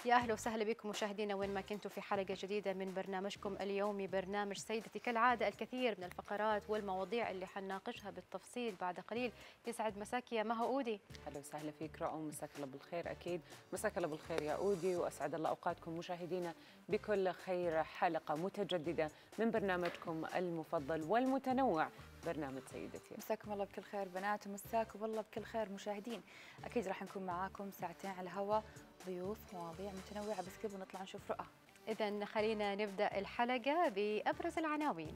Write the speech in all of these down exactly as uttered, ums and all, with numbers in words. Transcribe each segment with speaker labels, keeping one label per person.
Speaker 1: يا أهلا وسهلا بكم مشاهدينا وين ما كنتوا في حلقة جديدة من برنامجكم اليومي برنامج سيدتي. كالعادة الكثير من الفقرات والمواضيع اللي حنناقشها بالتفصيل بعد قليل. يسعد مساك يا مها أودي.
Speaker 2: أهلا وسهلا فيك رؤى، مساك الله بالخير. أكيد مساك الله بالخير يا أودي، وأسعد الله أوقاتكم مشاهدينا بكل خير. حلقة متجددة من برنامجكم المفضل والمتنوع برنامج سيدتي.
Speaker 3: مساكم الله بكل خير بنات، ومساكم الله بكل خير مشاهدين. أكيد راح نكون معاكم ساعتين على الهواء، ضيوف مواضيع متنوعة، بس قبل نطلع نشوف رؤى.
Speaker 1: إذن خلينا نبدأ الحلقة بأبرز العناوين.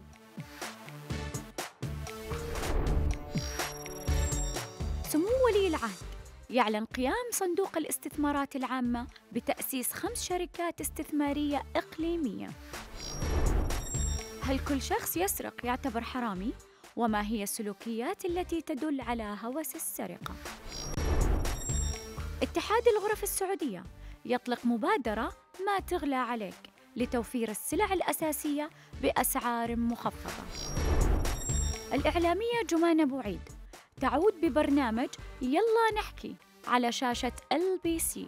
Speaker 4: سمو ولي العهد يعلن قيام صندوق الاستثمارات العامة بتأسيس خمس شركات استثمارية إقليمية. هل كل شخص يسرق يعتبر حرامي؟ وما هي السلوكيات التي تدل على هوس السرقة؟ اتحاد الغرف السعودية يطلق مبادرة ما تغلى عليك لتوفير السلع الأساسية بأسعار مخفضة. الإعلامية جمانة بوعيد تعود ببرنامج يلا نحكي على شاشة إل بي سي.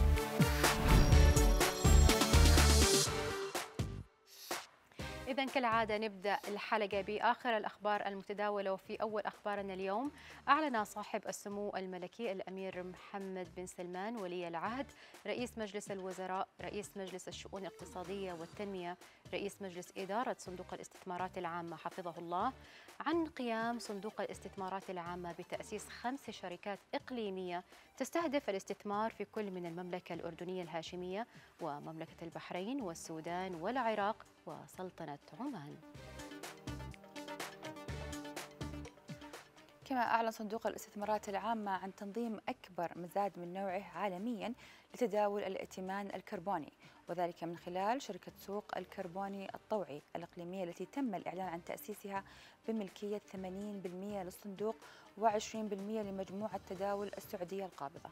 Speaker 1: إذن كالعادة نبدأ الحلقة بآخر الأخبار المتداولة. وفي أول أخبارنا اليوم، أعلن صاحب السمو الملكي الأمير محمد بن سلمان ولي العهد رئيس مجلس الوزراء رئيس مجلس الشؤون الاقتصادية والتنمية رئيس مجلس إدارة صندوق الاستثمارات العامة حفظه الله عن قيام صندوق الاستثمارات العامة بتأسيس خمس شركات إقليمية تستهدف الاستثمار في كل من المملكة الأردنية الهاشمية ومملكة البحرين والسودان والعراق وسلطنة عمان.
Speaker 3: كما أعلن صندوق الاستثمارات العامة عن تنظيم أكبر مزاد من نوعه عالمياً لتداول الائتمان الكربوني، وذلك من خلال شركة سوق الكربوني الطوعي الإقليمية التي تم الإعلان عن تأسيسها بملكية ثمانين بالمئة للصندوق وعشرين بالمئة لمجموعة تداول السعودية القابضة.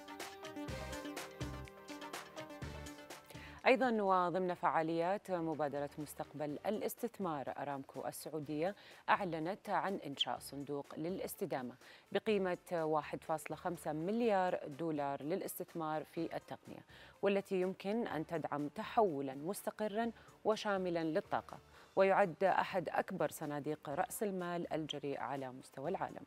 Speaker 2: أيضاً وضمن فعاليات مبادرة مستقبل الاستثمار، أرامكو السعودية أعلنت عن إنشاء صندوق للاستدامة بقيمة واحد فاصلة خمسة مليار دولار للاستثمار في التقنية، والتي يمكن أن تدعم تحولاً مستقراً وشاملاً للطاقة، ويعد أحد أكبر صناديق رأس المال الجريء على مستوى العالم.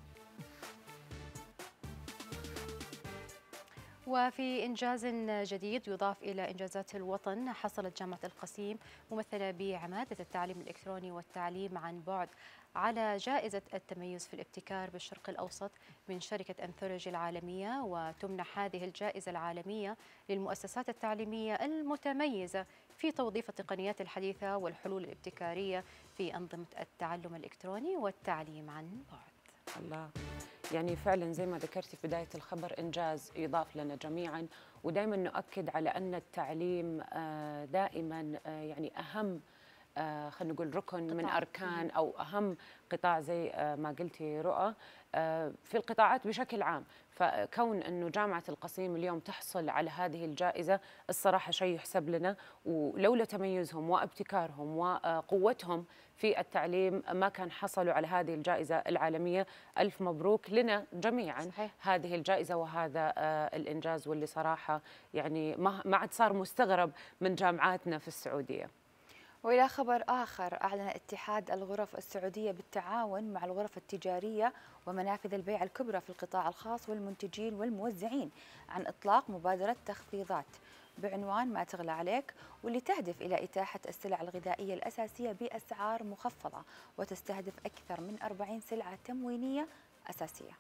Speaker 1: وفي إنجاز جديد يضاف إلى إنجازات الوطن، حصلت جامعة القصيم ممثلة بعمادة التعليم الإلكتروني والتعليم عن بعد على جائزة التميز في الابتكار بالشرق الأوسط من شركة أنثولوجي العالمية، وتمنح هذه الجائزة العالمية للمؤسسات التعليمية المتميزة في توظيف التقنيات الحديثة والحلول الابتكارية في أنظمة التعلم الإلكتروني والتعليم عن بعد.
Speaker 2: الله، يعني فعلا زي ما ذكرتي في بداية الخبر إنجاز يضاف لنا جميعا، ودائما نؤكد على أن التعليم دائما يعني أهم خلينا نقول ركن من أركان أو أهم قطاع زي ما قلتي رؤى في القطاعات بشكل عام. فكون أنه جامعة القصيم اليوم تحصل على هذه الجائزة الصراحة شيء يحسب لنا، ولولا تميزهم وابتكارهم وقوتهم في التعليم ما كان حصلوا على هذه الجائزة العالمية. ألف مبروك لنا جميعا. صحيح. هذه الجائزة وهذا الإنجاز، واللي صراحة يعني ما عاد صار مستغرب من جامعاتنا في السعودية.
Speaker 3: وإلى خبر آخر، أعلن اتحاد الغرف السعودية بالتعاون مع الغرف التجارية ومنافذ البيع الكبرى في القطاع الخاص والمنتجين والموزعين عن إطلاق مبادرة تخفيضات بعنوان ما تغلى عليك، واللي تهدف إلى إتاحة السلع الغذائية الأساسية بأسعار مخفضة، وتستهدف أكثر من أربعين سلعة تموينية أساسية.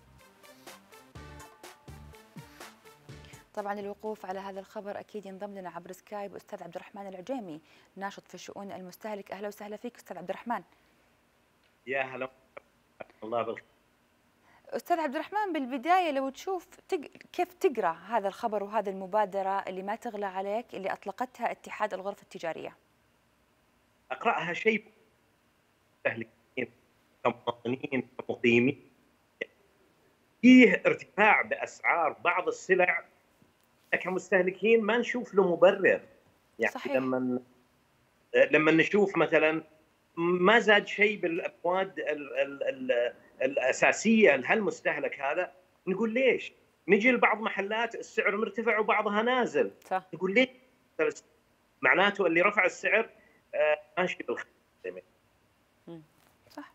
Speaker 3: طبعا الوقوف على هذا الخبر أكيد ينضم لنا عبر سكايب أستاذ عبد الرحمن العجيمي، ناشط في شؤون المستهلك. أهلا وسهلا فيك أستاذ عبد الرحمن.
Speaker 5: يا هلا الله بالخير.
Speaker 3: أستاذ عبد الرحمن، بالبداية لو تشوف تق... كيف تقرأ هذا الخبر وهذه المبادرة اللي ما تغلى عليك اللي أطلقتها اتحاد الغرف التجارية؟
Speaker 5: أقرأها شيء مستهلكين كمواطنين كمقيمين، فيه ارتفاع بأسعار بعض السلع كمستهلكين ما نشوف له مبرر. يعني صحيح. لما لما نشوف مثلا ما زاد شيء بالمواد ال ال ال الأساسية لهالمستهلك هذا، نقول ليش؟ نجي لبعض محلات السعر مرتفع وبعضها نازل.
Speaker 2: صح.
Speaker 5: تقول ليه؟ معناته اللي رفع السعر آه، ماشي بالخير.
Speaker 3: صح.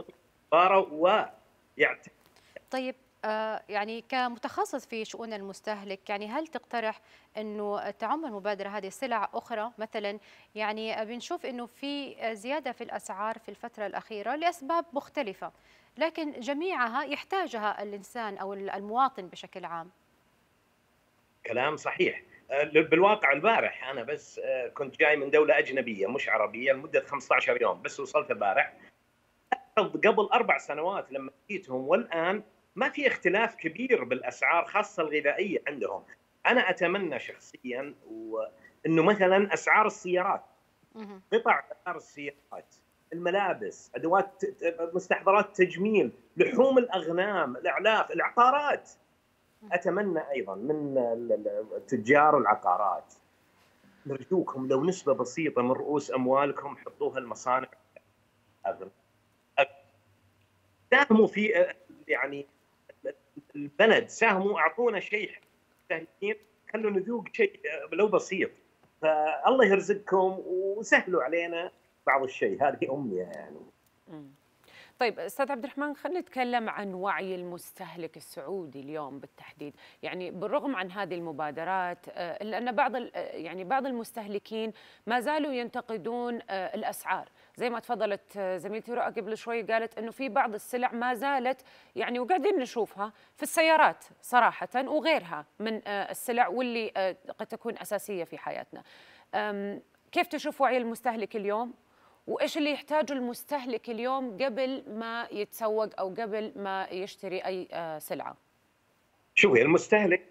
Speaker 5: ويعتمد.
Speaker 1: طيب آه، يعني كمتخصص في شؤون المستهلك، يعني هل تقترح انه تعم المبادره هذه سلع اخرى مثلا؟ يعني بنشوف انه في زياده في الاسعار في الفتره الاخيره لاسباب مختلفه، لكن جميعها يحتاجها الانسان او المواطن بشكل عام.
Speaker 5: كلام صحيح. بالواقع البارح انا بس كنت جاي من دوله اجنبيه مش عربيه لمده خمسة عشر يوم، بس وصلت البارح. قبل اربع سنوات لما جيتهم والان ما في اختلاف كبير بالاسعار، خاصه الغذائيه عندهم. انا اتمنى شخصيا انه مثلا اسعار السيارات، قطع اسعار السيارات، الملابس، ادوات مستحضرات تجميل، لحوم الاغنام، الاعلاف، العقارات. اتمنى ايضا من التجار العقارات نرجوكم لو نسبه بسيطه من رؤوس اموالكم حطوها المصانع، ساهموا في يعني البلد، ساهموا اعطونا شيء مستهلكين، خلوا نذوق شيء لو بسيط. فالله يرزقكم وسهلوا علينا بعض الشيء، هذه امنيه يعني.
Speaker 2: طيب استاذ عبد الرحمن، خلينا نتكلم عن وعي المستهلك السعودي اليوم بالتحديد. يعني بالرغم عن هذه المبادرات الا ان بعض يعني بعض المستهلكين ما زالوا ينتقدون الاسعار، زي ما تفضلت زميلتي رؤى قبل شوي قالت انه في بعض السلع ما زالت يعني وقاعدين نشوفها في السيارات صراحه وغيرها من السلع واللي قد تكون اساسيه في حياتنا. كيف تشوف وعي المستهلك اليوم؟ وإيش اللي يحتاجه المستهلك اليوم قبل ما يتسوق أو قبل ما يشتري أي سلعة؟
Speaker 5: شوفي المستهلك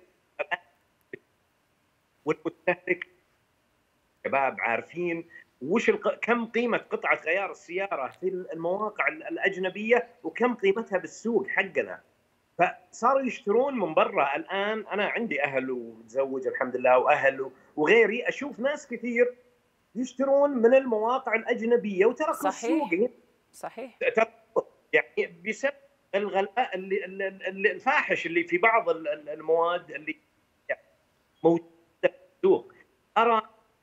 Speaker 5: والمستهلك شباب عارفين وش الق... كم قيمة قطعة غيار السيارة في المواقع الأجنبية وكم قيمتها بالسوق حقنا. فصاروا يشترون من برا. الآن أنا عندي أهل ومتزوج الحمد لله وأهل وغيري، أشوف ناس كثير يشترون من المواقع الأجنبية وتركوا السوق.
Speaker 2: صحيح.
Speaker 5: يعني بسبب الغلاء اللي الفاحش اللي في بعض المواد اللي موجودة في السوق. أرى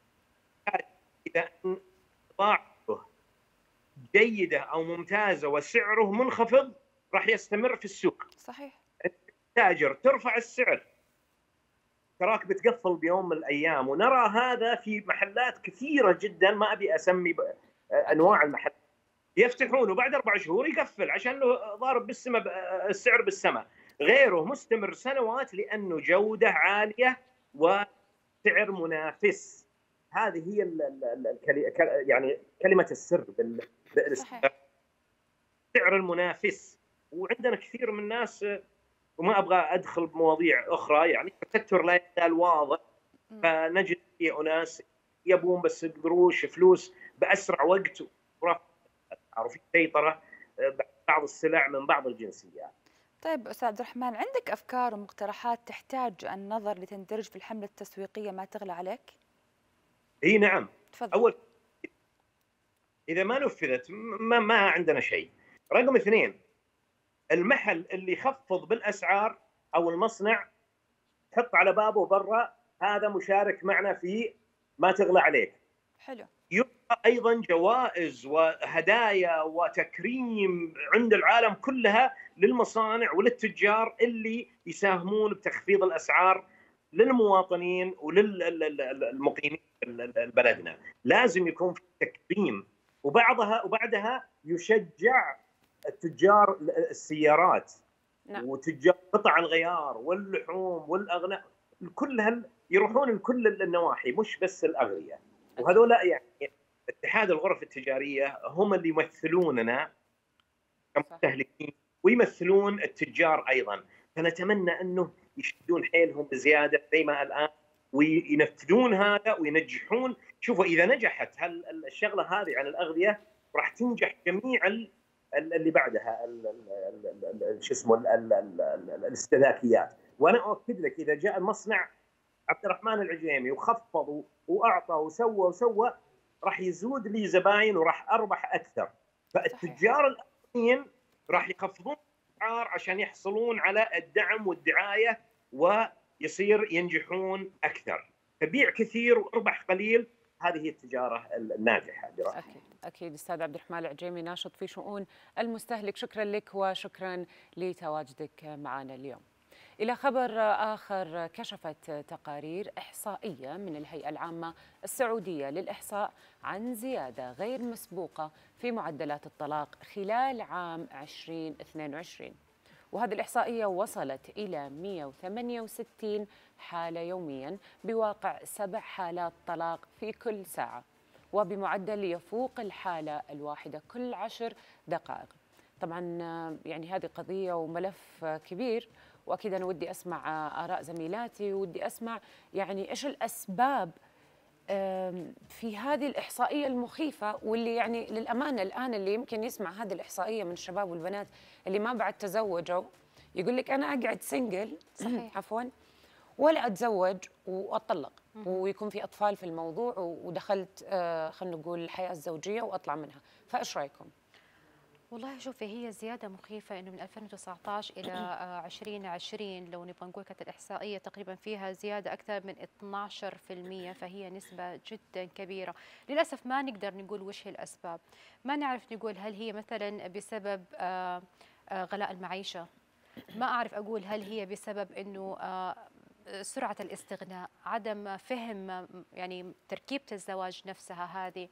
Speaker 5: إذا بضاعته جيدة أو ممتازة وسعره منخفض راح يستمر في السوق.
Speaker 3: صحيح.
Speaker 5: التاجر ترفع السعر تراك بتقفل بيوم من الايام، ونرى هذا في محلات كثيره جدا، ما ابي اسمي انواع المحلات، يفتحون وبعد اربع شهور يقفل عشان له ضارب بالسماء، السعر بالسماء. غيره مستمر سنوات لانه جوده عاليه وسعر منافس. هذه هي ال ال يعني كلمه السر بالسعر المنافس. وعندنا كثير من الناس، وما ابغى ادخل بمواضيع اخرى، يعني التستر لا يزال واضح، فنجد في اناس يبون بس قروش فلوس باسرع وقت وفي سيطره بعض السلع من بعض الجنسيات.
Speaker 3: طيب استاذ عبد الرحمن، عندك افكار ومقترحات تحتاج النظر لتندرج في الحمله التسويقيه ما تغلى عليك؟
Speaker 5: اي نعم.
Speaker 3: تفضل.
Speaker 5: اول اذا ما نفذت ما, ما عندنا شيء. رقم اثنين، المحل اللي يخفض بالاسعار او المصنع تحط على بابه برا هذا مشارك معنا في ما تغلى عليك.
Speaker 3: حلو.
Speaker 5: يبقى ايضا جوائز وهدايا وتكريم عند العالم كلها للمصانع وللتجار اللي يساهمون بتخفيض الاسعار للمواطنين وللمقيمين بلدنا. لازم يكون في تكريم، وبعضها وبعدها يشجع التجار السيارات. نعم. وتجار قطع الغيار واللحوم والاغنام كلها يروحون لكل النواحي مش بس الاغذيه. وهذول يعني اتحاد الغرف التجاريه هم اللي يمثلوننا كمستهلكين ويمثلون التجار ايضا. فنتمنى انه يشدون حيلهم بزياده زي ما الان وينفذون هذا وينجحون. شوفوا اذا نجحت هالشغله هذه عن الاغذيه راح تنجح جميع اللي بعدها شو اسمه الاستهلاكيات. وانا اؤكد لك اذا جاء المصنع عبد الرحمن العجيمي وخفض واعطى وسوى وسوى راح يزود لي زباين وراح اربح اكثر. فالتجار الاخرين راح يخفضون الاسعار عشان يحصلون على الدعم والدعايه ويصير ينجحون اكثر. فبيع كثير واربح قليل، هذه هي التجاره الناجحه برأيي.
Speaker 2: اكيد اكيد. استاذ عبد الرحمن العجيمي، ناشط في شؤون المستهلك، شكرا لك وشكرا لتواجدك معنا اليوم. إلى خبر آخر، كشفت تقارير إحصائية من الهيئة العامة السعودية للإحصاء عن زيادة غير مسبوقة في معدلات الطلاق خلال عام ألفين واثنين وعشرين، وهذه الإحصائية وصلت إلى مئة وثمانية وستين حالة يومياً، بواقع سبع حالات طلاق في كل ساعة، وبمعدل يفوق الحالة الواحدة كل عشر دقائق. طبعاً يعني هذه قضية وملف كبير، وأكيد أنا ودي أسمع آراء زميلاتي، ودي أسمع يعني إيش الأسباب في هذه الإحصائية المخيفة، واللي يعني للأمانة الآن اللي يمكن يسمع هذه الإحصائية من الشباب والبنات اللي ما بعد تزوجوا يقول لك أنا أقعد سنجل، صحيح عفوا، ولا أتزوج وأطلق ويكون في أطفال في الموضوع ودخلت خلينا نقول الحياة الزوجية وأطلع منها. فإيش رأيكم؟
Speaker 1: والله شوفي، هي زيادة مخيفة إنه من ألفين وتسعة عشر إلى ألفين وعشرين لو نبغى نقول كانت الإحصائية تقريبا فيها زيادة أكثر من اثني عشر بالمئة، فهي نسبة جدا كبيرة. للأسف ما نقدر نقول وش هي الأسباب، ما نعرف نقول هل هي مثلا بسبب آه آه غلاء المعيشة، ما أعرف أقول هل هي بسبب إنه آه سرعة الاستغناء، عدم فهم يعني تركيبة الزواج نفسها هذه،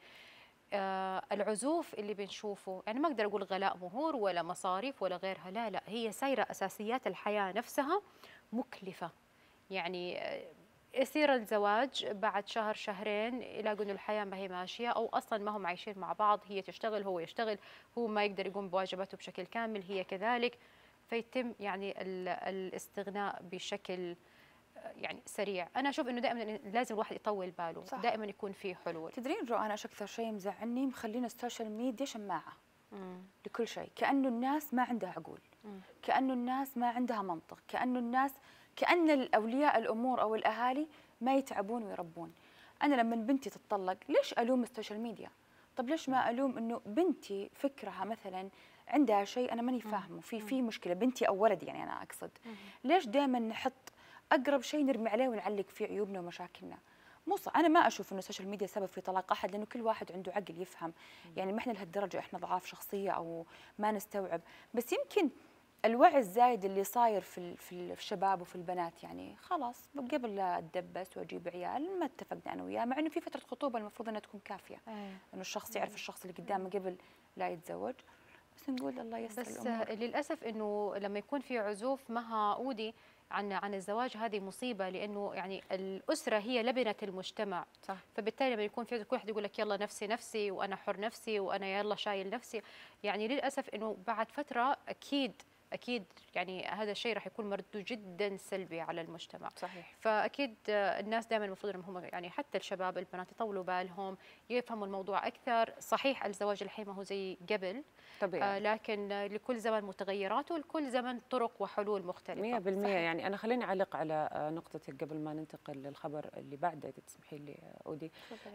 Speaker 1: آه العزوف اللي بنشوفه. يعني ما أقدر أقول غلاء مهور ولا مصاريف ولا غيرها، لا لا، هي سايرة أساسيات الحياة نفسها مكلفة. يعني آه يصير الزواج بعد شهر شهرين يلاقوا إنه الحياة ما هي ماشية، أو أصلا ما هم عايشين مع بعض، هي تشتغل هو يشتغل، هو ما يقدر يقوم بواجباته بشكل كامل، هي كذلك، فيتم يعني الاستغناء بشكل يعني سريع. انا اشوف انه دائما لازم الواحد يطول باله، صح. دائما يكون في حلول.
Speaker 3: تدرين رو، انا ايش اكثر شيء مزعلني؟ مخلينا السوشيال ميديا شماعه مم. لكل شيء، كانه الناس ما عندها عقول، مم. كانه الناس ما عندها منطق، كانه الناس كان الاولياء الامور او الاهالي ما يتعبون ويربون. انا لما بنتي تتطلق ليش الوم السوشيال ميديا؟ طب ليش ما الوم انه بنتي فكرها مثلا عندها شيء انا ماني فاهمه، في في مشكله بنتي او ولدي، يعني انا اقصد مم. ليش دائما نحط اقرب شيء نرمي عليه ونعلق فيه عيوبنا ومشاكلنا؟ مو صح. انا ما اشوف انه السوشيال ميديا سبب في طلاق احد، لانه كل واحد عنده عقل يفهم. يعني ما احنا لهالدرجه احنا ضعاف شخصيه او ما نستوعب، بس يمكن الوعي الزايد اللي صاير في في الشباب وفي البنات. يعني خلاص قبل لا اتدبس واجيب عيال ما اتفقنا انا وياه، مع انه في فتره خطوبه المفروض انها تكون كافيه انه الشخص يعرف الشخص اللي قدامه قبل لا يتزوج. بس نقول الله يسر
Speaker 1: بس
Speaker 3: الامور.
Speaker 1: للاسف انه لما يكون في عزوف مها اودي عن عن الزواج، هذه مصيبه، لانه يعني الاسره هي لبنه المجتمع، صح. فبالتالي لما يكون في كل واحد يقول لك يلا نفسي نفسي وانا حر نفسي وانا يلا شايل نفسي، يعني للاسف انه بعد فتره اكيد اكيد يعني هذا الشيء راح يكون مرده جدا سلبي على المجتمع، صحيح. فاكيد الناس دائما المفروض انهم هم يعني حتى الشباب البنات يطولوا بالهم، يفهموا الموضوع اكثر. صحيح الزواج الحين ما هو زي قبل طبيعي، آه لكن لكل زمن متغيرات ولكل زمن طرق وحلول مختلفه.
Speaker 2: مئة بالمئة. يعني انا خليني اعلق على نقطتك قبل ما ننتقل للخبر اللي بعده، اذا تسمحي لي اودي.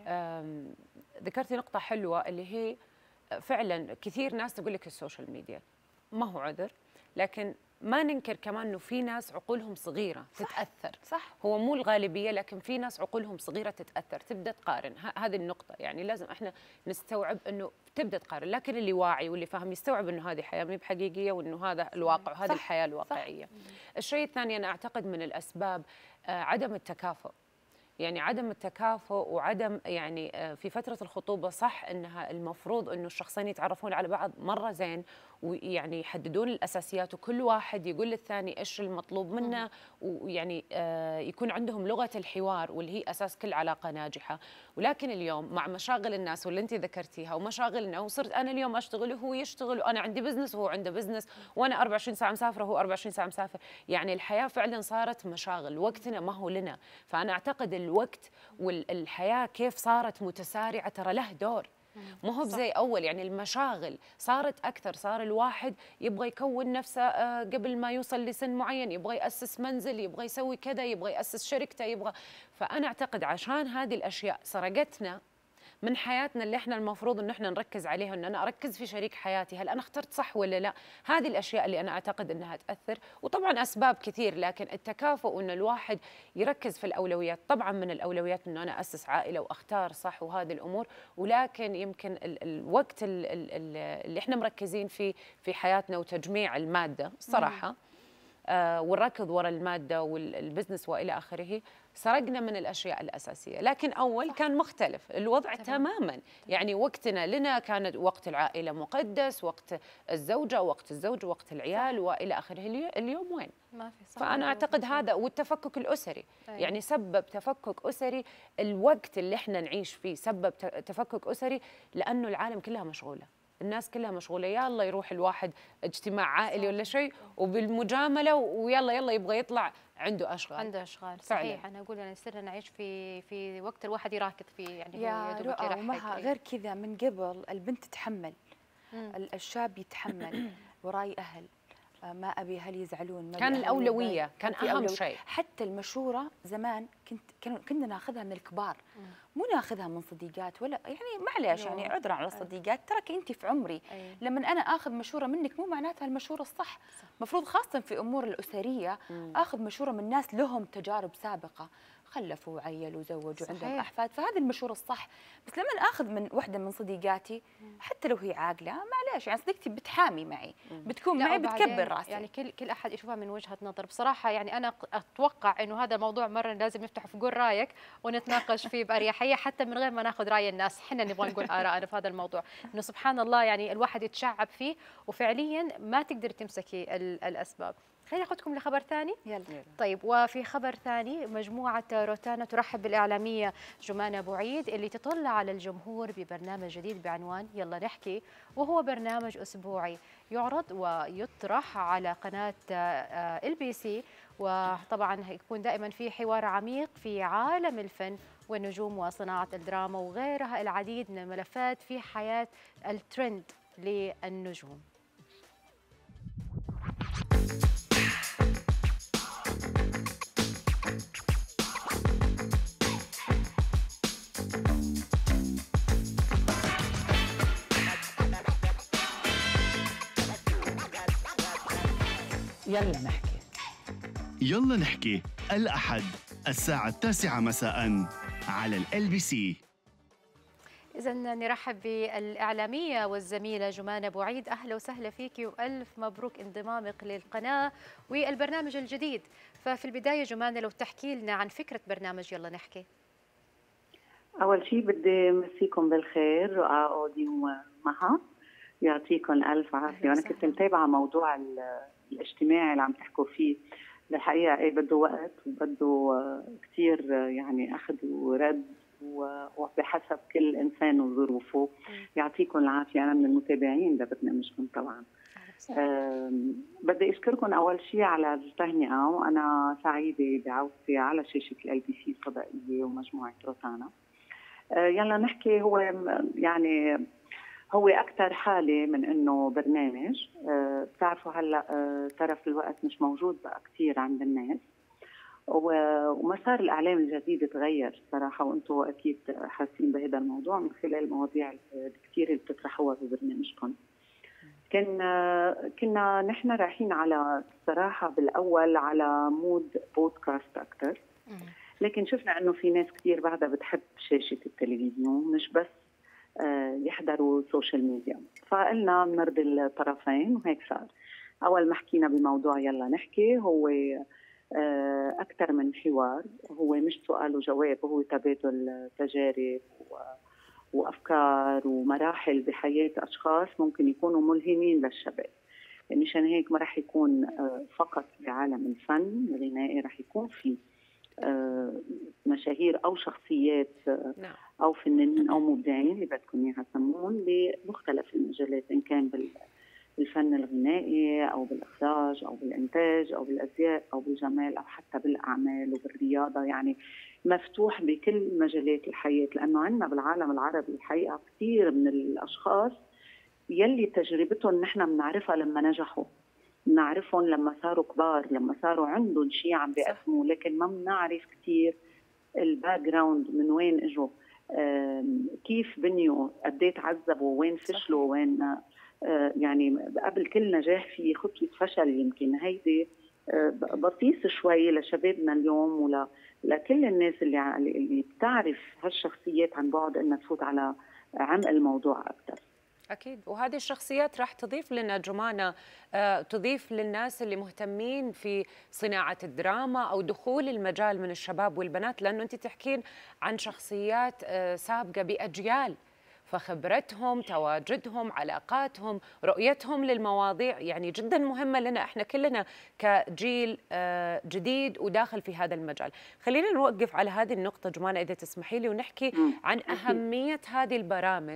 Speaker 2: ذكرتي نقطه حلوه اللي هي فعلا كثير ناس تقول لك السوشيال ميديا ما هو عذر، لكن ما ننكر كمان انه في ناس عقولهم صغيره صح تتاثر، صح. هو مو الغالبيه، لكن في ناس عقولهم صغيره تتاثر، تبدا تقارن. هذه النقطه يعني لازم احنا نستوعب انه تبدا تقارن، لكن اللي واعي واللي فاهم يستوعب انه هذه حياه مو بحقيقيه، وانه هذا الواقع وهذه الحياه الواقعيه. صح. الشيء الثاني انا اعتقد من الاسباب عدم التكافؤ. يعني عدم التكافؤ وعدم يعني في فترة الخطوبة صح انها المفروض انه الشخصين يتعرفون على بعض مرة زين، ويعني يحددون الاساسيات، وكل واحد يقول للثاني ايش المطلوب منه، ويعني يكون عندهم لغة الحوار واللي هي اساس كل علاقة ناجحة. ولكن اليوم مع مشاغل الناس واللي انت ذكرتيها ومشاغلنا، وصرت انا اليوم اشتغل وهو يشتغل، وانا عندي بزنس وهو عنده بزنس، وانا أربعة وعشرين ساعة مسافرة وهو أربعة وعشرين ساعة مسافر. يعني الحياة فعلا صارت مشاغل، وقتنا ما هو لنا. فانا اعتقد الوقت والحياة كيف صارت متسارعة ترى له دور، مو هو زي أول. يعني المشاغل صارت أكثر، صار الواحد يبغى يكون نفسه قبل ما يوصل لسن معين، يبغى يأسس منزل، يبغى يسوي كذا، يبغى يأسس شركته، يبغى. فأنا أعتقد عشان هذه الأشياء سرقتنا من حياتنا اللي احنا المفروض ان احنا نركز عليها، ان انا اركز في شريك حياتي، هل انا اخترت صح ولا لا؟ هذه الاشياء اللي انا اعتقد انها تاثر، وطبعا اسباب كثير، لكن التكافؤ ان الواحد يركز في الاولويات. طبعا من الاولويات انه انا اسس عائله واختار صح وهذه الامور، ولكن يمكن ال الوقت ال ال اللي احنا مركزين فيه في حياتنا وتجميع الماده الصراحه آه والركض وراء الماده والبزنس والى اخره، سرقنا من الاشياء الاساسيه. لكن اول صح. كان مختلف الوضع تماما. تماما، يعني وقتنا لنا كان وقت العائله مقدس، وقت الزوجه، وقت الزوج، وقت العيال صح. والى اخره. اليوم وين؟
Speaker 1: ما في صح.
Speaker 2: فانا اعتقد هذا، والتفكك الاسري أيوة. يعني سبب تفكك اسري. الوقت اللي احنا نعيش فيه سبب تفكك اسري، لانه العالم كلها مشغوله، الناس كلها مشغوله، يلا يروح الواحد اجتماع عائلي ولا شيء وبالمجامله ويلا يلا يبغى يطلع عنده اشغال
Speaker 1: عنده اشغال صحيح فعلا. انا اقول يعني صرنا نعيش في في وقت الواحد يراكض فيه، يعني
Speaker 3: يا رؤى ومها غير كذا. من قبل البنت تتحمل، مم. الشاب يتحمل، وراي اهل، ما ابي اهل يزعلون، ما
Speaker 2: كان الاولويه كان اهم شيء.
Speaker 3: حتى المشوره زمان كنت كنا ناخذها من الكبار، مم. مو ناخذها من صديقات ولا يعني معليش يعني عذرا على الصديقات، تراك انت في عمري. أيه. لما انا اخذ مشوره منك مو معناتها المشوره الصح. المفروض خاصه في امور الاسريه مم. اخذ مشوره من ناس لهم تجارب سابقه، خلفوا وعيلوا وزوجوا عندهم احفاد، فهذه المشوره الصح. بس لما اخذ من وحده من صديقاتي حتى لو هي عاقله معليش، يعني صديقتي بتحامي معي، بتكون معي، بتكبر راسي.
Speaker 1: يعني كل كل احد يشوفها من وجهه نظر. بصراحه يعني انا اتوقع انه هذا الموضوع مره لازم نفتحه في قول رايك ونتناقش فيه باريحيه، حتى من غير ما ناخذ راي الناس، احنا نبغى نقول ارائنا في هذا الموضوع. انه سبحان الله يعني الواحد يتشعب فيه وفعليا ما تقدر تمسكي الاسباب. خليني اخذكم لخبر ثاني.
Speaker 3: يلا.
Speaker 1: طيب، وفي خبر ثاني، مجموعه روتانا ترحب بالاعلاميه جمانه ابو عيد اللي تطلع على الجمهور ببرنامج جديد بعنوان يلا نحكي، وهو برنامج اسبوعي يعرض ويطرح على قناه ال بي سي، وطبعا يكون دائما في حوار عميق في عالم الفن والنجوم وصناعه الدراما وغيرها العديد من الملفات في حياه الترند للنجوم.
Speaker 2: يلا نحكي.
Speaker 6: يلا نحكي الأحد الساعة التاسعة مساء على ال بي سي.
Speaker 1: إذا نرحب بالإعلامية والزميلة جمانة أبو عيد، أهلا وسهلا فيكي وألف مبروك انضمامك للقناة والبرنامج الجديد. ففي البداية جمانة لو تحكي لنا عن فكرة برنامج يلا نحكي.
Speaker 7: أول شيء بدي أمسيكم بالخير رؤى أودي ومها، يعطيكم ألف عافية. وأنا كنت متابعة موضوع الاجتماعي اللي عم تحكوا فيه، الحقيقة إيه بده وقت وبده كثير يعني أخذ ورد وبحسب كل إنسان وظروفه. يعطيكم العافية، أنا من المتابعين لبرنامجكم طبعا. بدي أشكركم أول شيء على التهنئة، وأنا سعيدة بعودتي على شاشة ال بي سي الفضائية ومجموعة روتانا. يلا نحكي هو يعني هو أكثر حالة من إنه برنامج. بتعرفوا هلا طرف الوقت مش موجود بقى كثير عند الناس، ومسار الإعلام الجديد تغير صراحة، وأنتم أكيد حاسين بهذا الموضوع من خلال المواضيع الكثير اللي بتطرحوها ببرنامجكم. كنا كنا نحن رايحين على الصراحة بالأول على مود بودكاست أكثر، لكن شفنا إنه في ناس كثير بعدها بتحب شاشة التلفزيون مش بس يحضروا السوشيال ميديا، فقلنا بنرضي الطرفين وهيك صار. أول ما حكينا بموضوع يلا نحكي هو أكثر من حوار، هو مش سؤال وجواب، هو تبادل تجارب وأفكار ومراحل بحياة أشخاص ممكن يكونوا ملهمين للشباب. يعني مشان هيك ما رح يكون فقط بعالم الفن الغنائي، رح يكون في مشاهير أو شخصيات أو فنانين أو مبدعين اللي بدكم إياها سمون بمختلف المجالات، إن كان بالفن الغنائي أو بالإخراج أو بالإنتاج أو بالأزياء أو بالجمال أو حتى بالأعمال وبالرياضة. يعني مفتوح بكل مجالات الحياة، لأنه عندنا بالعالم العربي الحقيقة كثير من الأشخاص يلي تجربتهم نحن بنعرفها لما نجحوا، بنعرفهم لما صاروا كبار، لما صاروا عندهم شيء عم بيقدموا، لكن ما بنعرف كثير الباك جراوند من وين اجوا. كيف بنيوا، قد ايه تعذبوا، وين فشلوا، وين يعني قبل كل نجاح في خطوه فشل. يمكن هيدي بطيس شوي لشبابنا اليوم ولا لكل الناس اللي اللي بتعرف هالشخصيات عن بعد انها تفوت على عمق الموضوع اكثر.
Speaker 2: أكيد، وهذه الشخصيات راح تضيف لنا جمانة، آه، تضيف للناس اللي مهتمين في صناعة الدراما أو دخول المجال من الشباب والبنات، لأنه أنت تحكين عن شخصيات آه، سابقة بأجيال، فخبرتهم، تواجدهم، علاقاتهم، رؤيتهم للمواضيع يعني جدا مهمة لنا احنا كلنا كجيل آه، جديد وداخل في هذا المجال. خلينا نوقف على هذه النقطة جمانة إذا تسمحي لي، ونحكي عن أهمية هذه البرامج،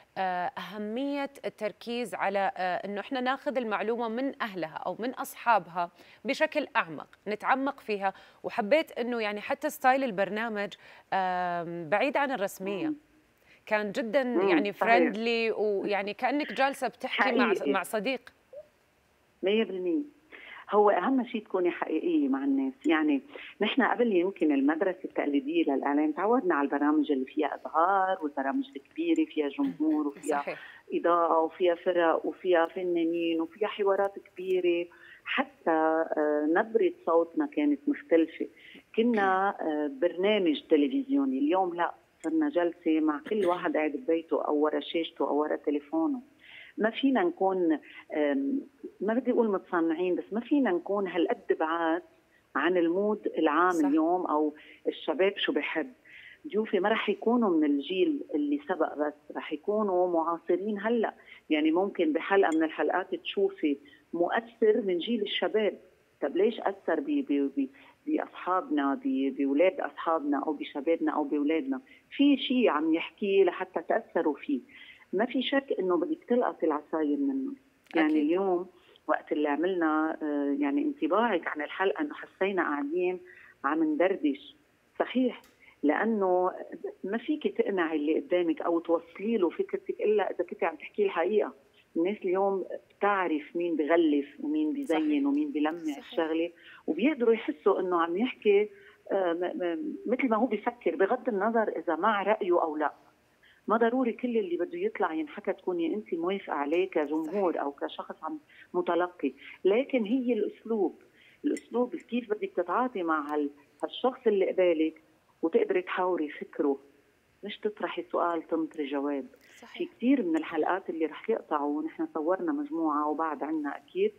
Speaker 2: أهمية التركيز على أنه إحنا ناخذ المعلومة من أهلها أو من أصحابها بشكل أعمق، نتعمق فيها. وحبيت أنه يعني حتى ستايل البرنامج بعيد عن الرسمية، كان جدا يعني فريندلي، ويعني كأنك جالسة بتحكي مع مع صديق.
Speaker 7: مية بالمية. هو أهم شيء تكوني حقيقية مع الناس. يعني نحن قبل يمكن المدرسة التقليدية للإعلام تعودنا على البرامج اللي فيها إظهار، والبرامج الكبيرة فيها جمهور وفيها صحيح. إضاءة وفيها فرق وفيها فنانين وفيها حوارات كبيرة، حتى نبرة صوتنا كانت مختلفة. كنا برنامج تلفزيوني، اليوم لا، صرنا جلسة مع كل واحد قاعد ببيته أو ورا شاشته أو ورا تليفونه. ما فينا نكون، ما بدي اقول متصنعين، بس ما فينا نكون هالقد بعاد عن المود العام صح. اليوم او الشباب شو بحب. ضيوفي ما رح يكونوا من الجيل اللي سبق، بس رح يكونوا معاصرين هلا. يعني ممكن بحلقه من الحلقات تشوفي مؤثر من جيل الشباب. طب ليش اثر بي بي بي باصحابنا، باولاد اصحابنا، او بشبابنا، او باولادنا؟ في شيء عم يحكيه لحتى تاثروا فيه. ما في شك انه بدك تلقط العصاير منه. يعني أكيد. اليوم وقت اللي عملنا يعني انطباعك عن الحلقه انه حسينا قاعدين عم ندردش، صحيح، لانه ما فيك تقنعي اللي قدامك او توصلي له فكرتك الا اذا كنت عم تحكي الحقيقه. الناس اليوم بتعرف مين بغلف ومين بيزين صحيح. ومين بيلمع الشغله، وبيقدروا يحسوا انه عم يحكي مثل ما هو بيفكر، بغض النظر اذا مع رايه او لا. ما ضروري كل اللي بده يطلع ينحكى تكوني انت موافقه عليه كجمهور صحيح. او كشخص عم متلقي، لكن هي الاسلوب، الاسلوب كيف بدك تتعاطي مع هالشخص اللي قبالك وتقدري تحاوري فكره، مش تطرحي سؤال تنطري جواب. صحيح. في كثير من الحلقات اللي رح يقطعوا، ونحن صورنا مجموعه وبعد عنا اكيد.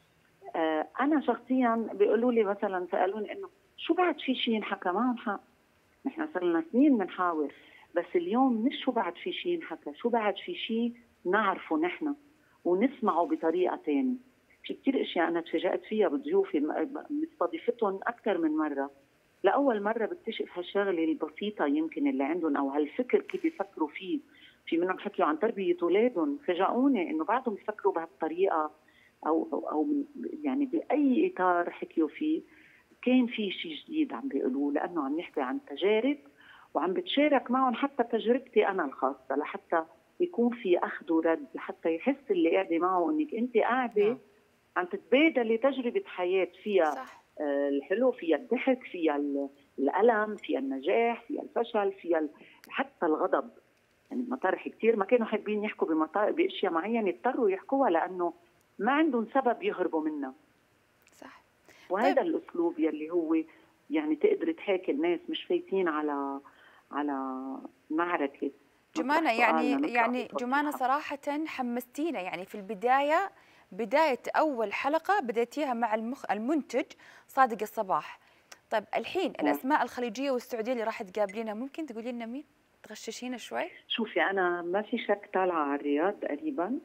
Speaker 7: آه انا شخصيا بيقولوا لي مثلا، سالوني انه شو بعد في شيء ينحكى؟ معهم حق، نحن صار لنا سنين بنحاور، بس اليوم مش شو بعد في شيء ينحكى، شو بعد في شيء نعرفه نحن ونسمعه بطريقه ثانيه. في كثير اشياء انا تفاجات فيها بضيوفي، مستضيفتهم اكثر من مره، لاول مره بكتشف هالشغله البسيطه يمكن اللي عندهم، او هالفكر كيف بيفكروا فيه. في منهم حكيوا عن تربيه اولادهم، فاجئوني انه بعدهم بيفكروا بهالطريقه، او او, أو يعني باي اطار حكيوا فيه كان في شيء جديد عم بيقولوه، لانه عم يحكي عن تجارب وعم بتشارك معهم حتى تجربتي انا الخاصه، لحتى يكون في اخذ ورد، لحتى يحس اللي قاعده معه انك انت قاعده عم تتبادلي تجربه حياه فيها صح. آه الحلو، فيها الضحك، فيها الالم، فيها النجاح، فيها الفشل، فيها حتى الغضب. يعني المطارح كثير ما كانوا حابين يحكوا بمطارح باشياء معينه، اضطروا يحكوها لانه ما عندهم سبب يهربوا منها.
Speaker 3: صح.
Speaker 7: وهذا طيب. الاسلوب يلي هو يعني تقدر تحاكي الناس مش فايتين على على معركه.
Speaker 3: جمانة يعني يعني جمانة صراحة حمستينا. يعني في البداية، بداية أول حلقة بدأتيها مع المخ المنتج صادق الصباح. طيب الحين الأسماء الخليجية والسعودية اللي راح تقابلينها، ممكن تقولي لنا مين؟ تغششينا شوي.
Speaker 7: شوفي أنا ما في شك طالعة على الرياض قريبا،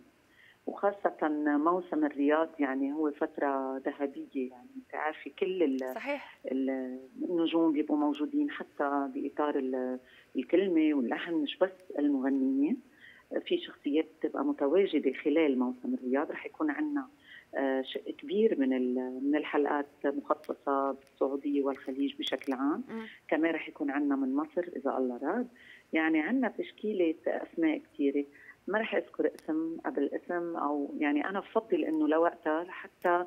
Speaker 7: وخاصة موسم الرياض يعني هو فترة ذهبية. يعني انت عارفة كل
Speaker 3: صحيح.
Speaker 7: النجوم بيبقوا موجودين حتى بإطار الكلمة واللحن، مش بس المغنيين. في شخصيات بتبقى متواجدة خلال موسم الرياض. رح يكون عندنا شق كبير من من الحلقات مخصصة بالسعودية والخليج بشكل عام. م. كمان رح يكون عندنا من مصر إذا الله راد. يعني عندنا تشكيلة أسماء كثيرة، ما رح اذكر اسم قبل اسم، او يعني انا بفضل انه لوقتها لحتى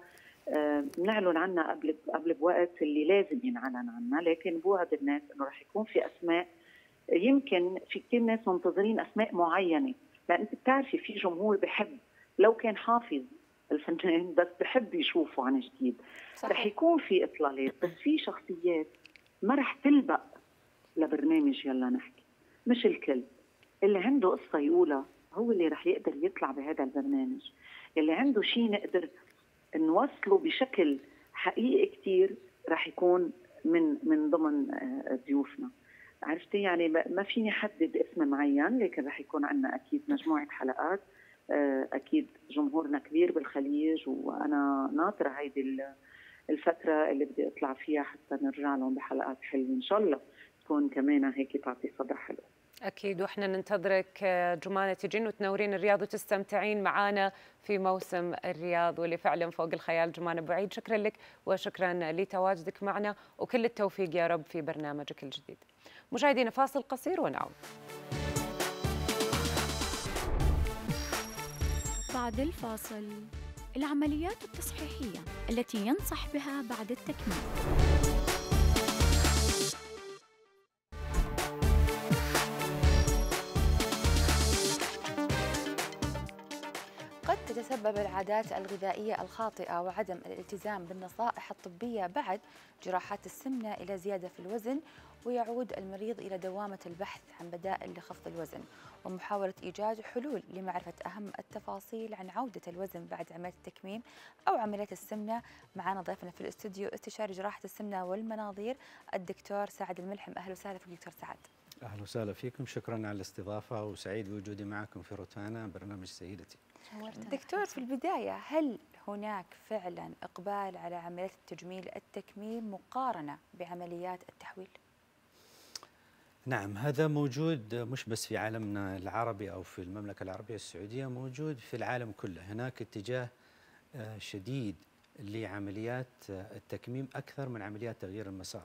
Speaker 7: بنعلن عنها قبل قبل بوقت اللي لازم ينعلن عنها. لكن بوعد الناس انه رح يكون في اسماء يمكن في كثير ناس منتظرين اسماء معينه، لان انت بتعرفي في جمهور بحب لو كان حافظ الفنان بس بحب يشوفه عن جديد. رح يكون في اطلالات، بس في شخصيات ما رح تلبق لبرنامج يلا نحكي. مش الكل، اللي عنده قصه يقولها هو اللي رح يقدر يطلع بهذا البرنامج. اللي عنده شيء نقدر نوصله بشكل حقيقي كثير رح يكون من من ضمن ضيوفنا. عرفتي يعني ما فيني حدد اسم معين، لكن رح يكون عندنا اكيد مجموعه حلقات. اكيد جمهورنا كبير بالخليج، وانا ناطره هيدي الفتره اللي بدي اطلع فيها حتى نرجع لهم بحلقات حلوه ان شاء الله تكون كمان هيك تعطي صدى حلو.
Speaker 2: أكيد، وإحنا ننتظرك جمانة تجين وتنورين الرياض وتستمتعين معنا في موسم الرياض واللي فعلا فوق الخيال. جمانة أبو عيد، شكرا لك وشكرا لتواجدك معنا، وكل التوفيق يا رب في برنامجك الجديد. مشاهدينا فاصل قصير ونعود.
Speaker 4: بعد الفاصل، العمليات التصحيحية التي ينصح بها بعد التكميم.
Speaker 3: قد تتسبب العادات الغذائية الخاطئة وعدم الالتزام بالنصائح الطبية بعد جراحات السمنة إلى زيادة في الوزن، ويعود المريض إلى دوامة البحث عن بدائل لخفض الوزن ومحاولة إيجاد حلول لمعرفة أهم التفاصيل عن عودة الوزن بعد عملية التكميم أو عمليات السمنة. معنا ضيفنا في الاستوديو استشاري جراحة السمنة والمناظير الدكتور سعد الملحم. أهلا وسهلا فيك دكتور سعد.
Speaker 8: أهلا وسهلا فيكم، شكرا على الاستضافة وسعيد بوجودي معكم في روتانا برنامج سيدتي.
Speaker 3: دكتور، في البداية هل هناك فعلا إقبال على عمليات التجميل التكميم مقارنة بعمليات التحويل؟
Speaker 8: نعم، هذا موجود مش بس في عالمنا العربي أو في المملكة العربية السعودية، موجود في العالم كله. هناك اتجاه شديد لعمليات التكميم أكثر من عمليات تغيير المسار،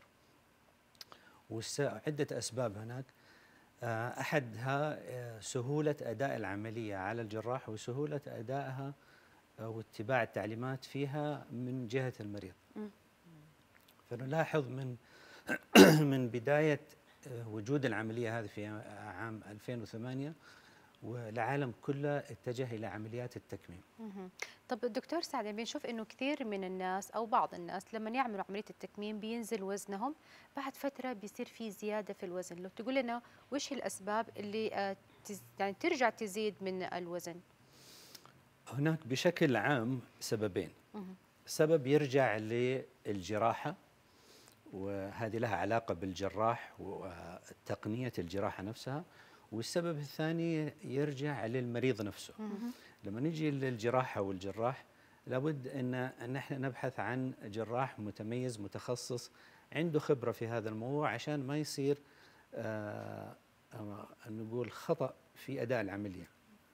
Speaker 8: وعدة أسباب هناك. أحدها سهولة أداء العملية على الجراح وسهولة أدائها واتباع التعليمات فيها من جهة المريض. فنلاحظ من من بداية وجود العملية هذه في عام ألفين وثمانية والعالم كله اتجه إلى عمليات التكميم.
Speaker 1: طب دكتور سعد، بنشوف إنه كثير من الناس أو بعض الناس لما يعملوا عملية التكميم بينزل وزنهم، بعد فترة بيصير في زيادة في الوزن. لو تقول لنا وش الأسباب اللي يعني ترجع تزيد من الوزن؟
Speaker 8: هناك بشكل عام سببين. سبب يرجع للجراحة، وهذه لها علاقة بالجراح وتقنية الجراحة نفسها، والسبب الثاني يرجع للمريض نفسه. لما نجي للجراحة والجراح لابد أن نحن نبحث عن جراح متميز متخصص عنده خبرة في هذا الموضوع عشان ما يصير آه نقول خطأ في أداء العملية.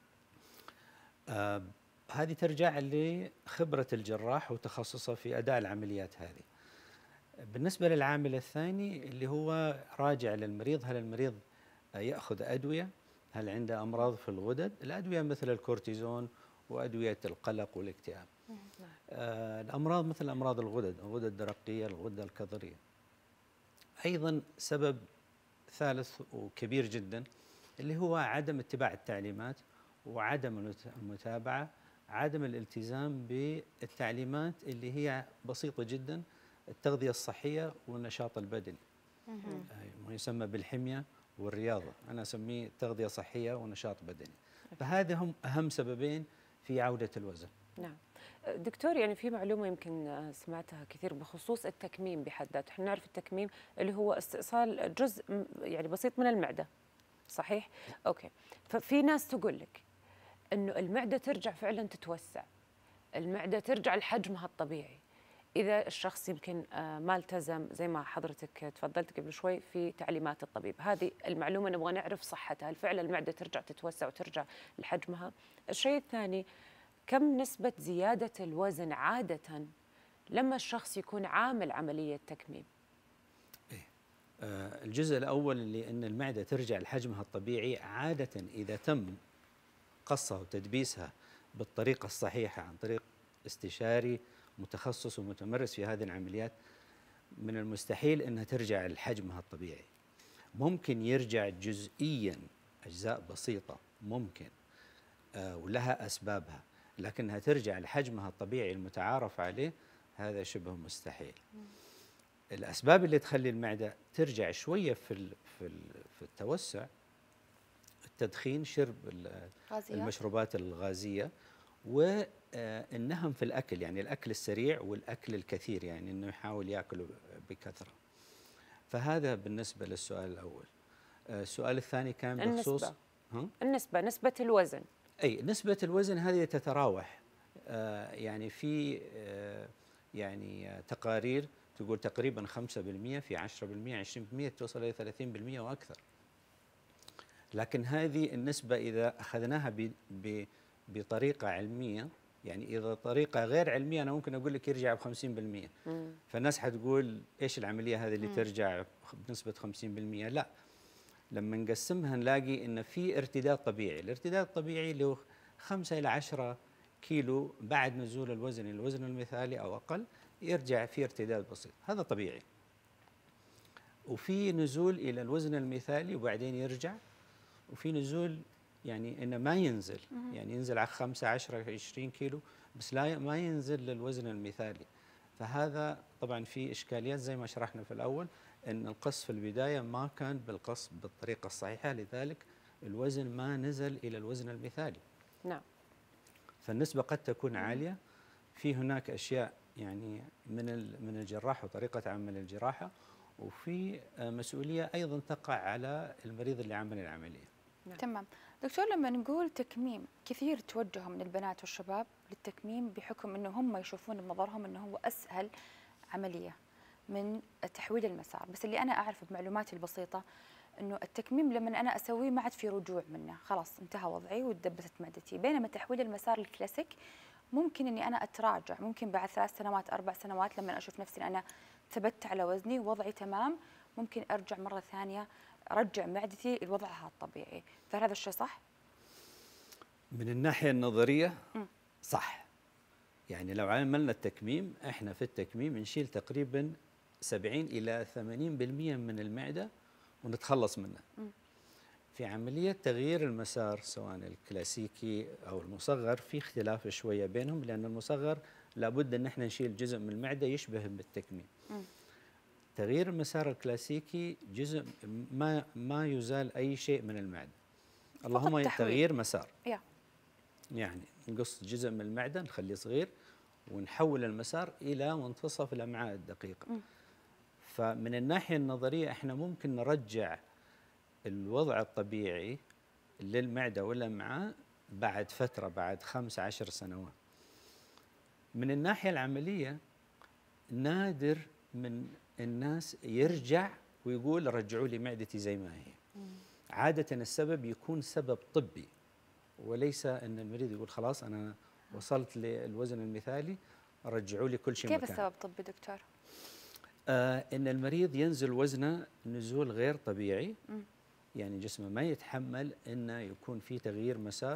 Speaker 8: آه هذه ترجع لخبرة الجراح وتخصصه في أداء العمليات هذه. بالنسبة للعامل الثاني اللي هو راجع للمريض، هل المريض يأخذ أدوية؟ هل عنده أمراض في الغدد؟ الأدوية مثل الكورتيزون وأدوية القلق والاكتئاب. آه الأمراض مثل أمراض الغدد، الغدة الدرقية، الغدة الكظرية. أيضا سبب ثالث وكبير جدا اللي هو عدم اتباع التعليمات وعدم المتابعة، عدم الالتزام بالتعليمات اللي هي بسيطة جدا، التغذية الصحية والنشاط البدني، ما يسمى بالحمية والرياضة. أنا أسميه تغذية صحية ونشاط بدني. فهذا هم أهم سببين في عودة الوزن.
Speaker 2: نعم دكتور، يعني في معلومة يمكن سمعتها كثير بخصوص التكميم بحد ذاته. احنا نعرف التكميم اللي هو استئصال جزء يعني بسيط من المعدة، صحيح؟ أوكي. ففي ناس تقول لك إنه المعدة ترجع فعلا تتوسع، المعدة ترجع لحجمها الطبيعي إذا الشخص يمكن ما التزم زي ما حضرتك تفضلت قبل شوي في تعليمات الطبيب. هذه المعلومة نبغى نعرف صحتها، هل فعلا المعدة ترجع تتوسع وترجع لحجمها؟ الشيء الثاني، كم نسبة زيادة الوزن عادة لما الشخص يكون عامل عملية تكميم؟
Speaker 8: إيه؟ آه الجزء الأول اللي أن المعدة ترجع لحجمها الطبيعي، عادة إذا تم قصها وتدبيسها بالطريقة الصحيحة عن طريق استشاري متخصص ومتمرس في هذه العمليات، من المستحيل أنها ترجع لحجمها الطبيعي. ممكن يرجع جزئيا أجزاء بسيطة ممكن، آه ولها أسبابها، لكنها ترجع لحجمها الطبيعي المتعارف عليه هذا شبه مستحيل. الأسباب اللي تخلي المعدة ترجع شوية في في في التوسع: التدخين، شرب المشروبات الغازية، والنهم في الأكل، يعني الأكل السريع والأكل الكثير، يعني أنه يحاول يأكل بكثرة. فهذا بالنسبة للسؤال الأول. السؤال الثاني كان بخصوص
Speaker 2: النسبة النسبة نسبة الوزن.
Speaker 8: أي نسبة الوزن هذه تتراوح، آه يعني في آه يعني تقارير تقول تقريبا خمسة بالمئة، في عشرة بالمئة، عشرين بالمئة، توصل إلى ثلاثين بالمئة وأكثر. لكن هذه النسبة إذا أخذناها ب ب بطريقة علمية، يعني إذا طريقة غير علمية أنا ممكن أقول لك يرجع ب خمسين بالمئة، فالناس حتقول إيش العملية هذه اللي مم. ترجع بنسبة خمسين بالمئة؟ لا، لما نقسمها نلاقي إن في ارتداد طبيعي. الارتداد الطبيعي له خمسة إلى عشرة كيلو بعد نزول الوزن الوزن المثالي أو أقل، يرجع في ارتداد بسيط، هذا طبيعي. وفي نزول إلى الوزن المثالي وبعدين يرجع، وفي نزول يعني إنه ما ينزل، يعني ينزل على خمسة عشرة عشرين كيلو بس لا ما ينزل للوزن المثالي. فهذا طبعا في إشكاليات زي ما شرحنا في الأول، إن القص في البداية ما كان بالقص بالطريقة الصحيحة، لذلك الوزن ما نزل إلى الوزن المثالي.
Speaker 2: نعم.
Speaker 8: فالنسبة قد تكون عالية. في هناك أشياء يعني من من الجراح وطريقة عمل الجراحة، وفي مسؤولية أيضا تقع على المريض اللي عمل العملية.
Speaker 3: نعم. تمام دكتور، لما نقول تكميم، كثير توجهوا من البنات والشباب للتكميم بحكم أنه هم يشوفون بنظرهم أنه هو أسهل عملية من تحويل المسار، بس اللي أنا أعرف بمعلوماتي البسيطة أنه التكميم لما أنا أسويه ما عاد في رجوع منه، خلاص انتهى وضعي وتدبست معدتي. بينما تحويل المسار الكلاسيك ممكن أني أنا أتراجع، ممكن بعد ثلاث سنوات أربع سنوات لما أشوف نفسي أن أنا ثبت على وزني ووضعي تمام، ممكن أرجع مرة ثانية أرجع معدتي لوضعها الطبيعي. فهذا الشيء صح؟
Speaker 8: من الناحية النظرية م. صح. يعني لو عملنا التكميم، احنا في التكميم نشيل تقريبا سبعين إلى ثمانين بالمئة من المعدة ونتخلص منها. م. في عملية تغيير المسار سواء الكلاسيكي أو المصغر في اختلاف شوية بينهم، لأن المصغر لابد أن احنا نشيل جزء من المعدة يشبه بالتكميم. م. تغيير المسار الكلاسيكي جزء ما ما يزال أي شيء من المعدة، اللهم تغيير مسار. yeah. يعني نقص جزء من المعدة نخليه صغير ونحول المسار إلى منتصف الأمعاء الدقيقة. م. فمن الناحية النظرية احنا ممكن نرجع الوضع الطبيعي للمعدة والأمعاء بعد فترة، بعد خمس عشر سنوات. من الناحية العملية نادر من الناس يرجع ويقول رجعوا لي معدتي زي ما هي. مم. عادة السبب يكون سبب طبي، وليس أن المريض يقول خلاص أنا وصلت للوزن المثالي رجعوا لي كل شيء
Speaker 3: كيف
Speaker 8: مكان.
Speaker 3: السبب الطبي دكتور؟
Speaker 8: آه إن المريض ينزل وزنه نزول غير طبيعي. م. يعني جسمه ما يتحمل أنه يكون في تغيير مسار،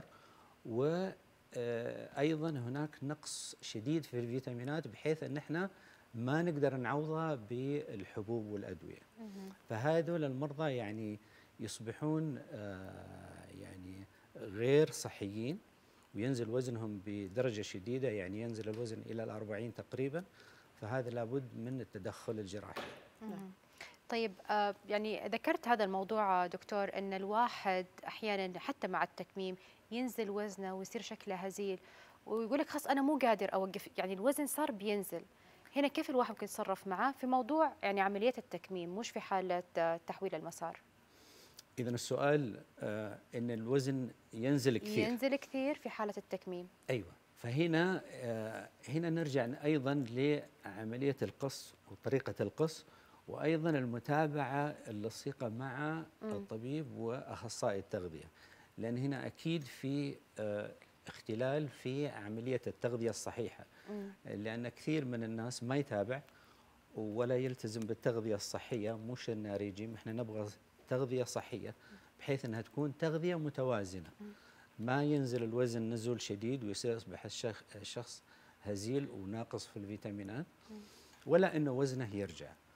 Speaker 8: وأيضا هناك نقص شديد في الفيتامينات بحيث أن احنا ما نقدر نعوضها بالحبوب والأدوية. فهذول المرضى يعني يصبحون آه يعني غير صحيين وينزل وزنهم بدرجة شديدة، يعني ينزل الوزن إلى الأربعين تقريبا، فهذا لابد من التدخل الجراحي.
Speaker 1: طيب آه يعني ذكرت هذا الموضوع دكتور، أن الواحد أحيانا حتى مع التكميم ينزل وزنه ويصير شكله هزيل ويقول لك خلاص أنا مو قادر أوقف، يعني الوزن صار بينزل. هنا كيف الواحد ممكن يتصرف معه في موضوع يعني عملية التكميم مش في حالة تحويل المسار؟
Speaker 8: إذا السؤال آه إن الوزن ينزل كثير
Speaker 1: ينزل كثير في حالة التكميم.
Speaker 8: أيوة، فهنا آه هنا نرجع أيضا لعملية القص وطريقة القص، وأيضا المتابعة اللصيقة مع م. الطبيب وأخصائي التغذية، لأن هنا أكيد في آه اختلال في عملية التغذية الصحيحة. م. لأن كثير من الناس ما يتابع ولا يلتزم بالتغذية الصحية، مش إنها ريجيم، إحنا نبغى تغذية صحية بحيث أنها تكون تغذية متوازنة، ما ينزل الوزن نزول شديد ويصبح الشخص هزيل وناقص في الفيتامينات، ولا إنه وزنه يرجع.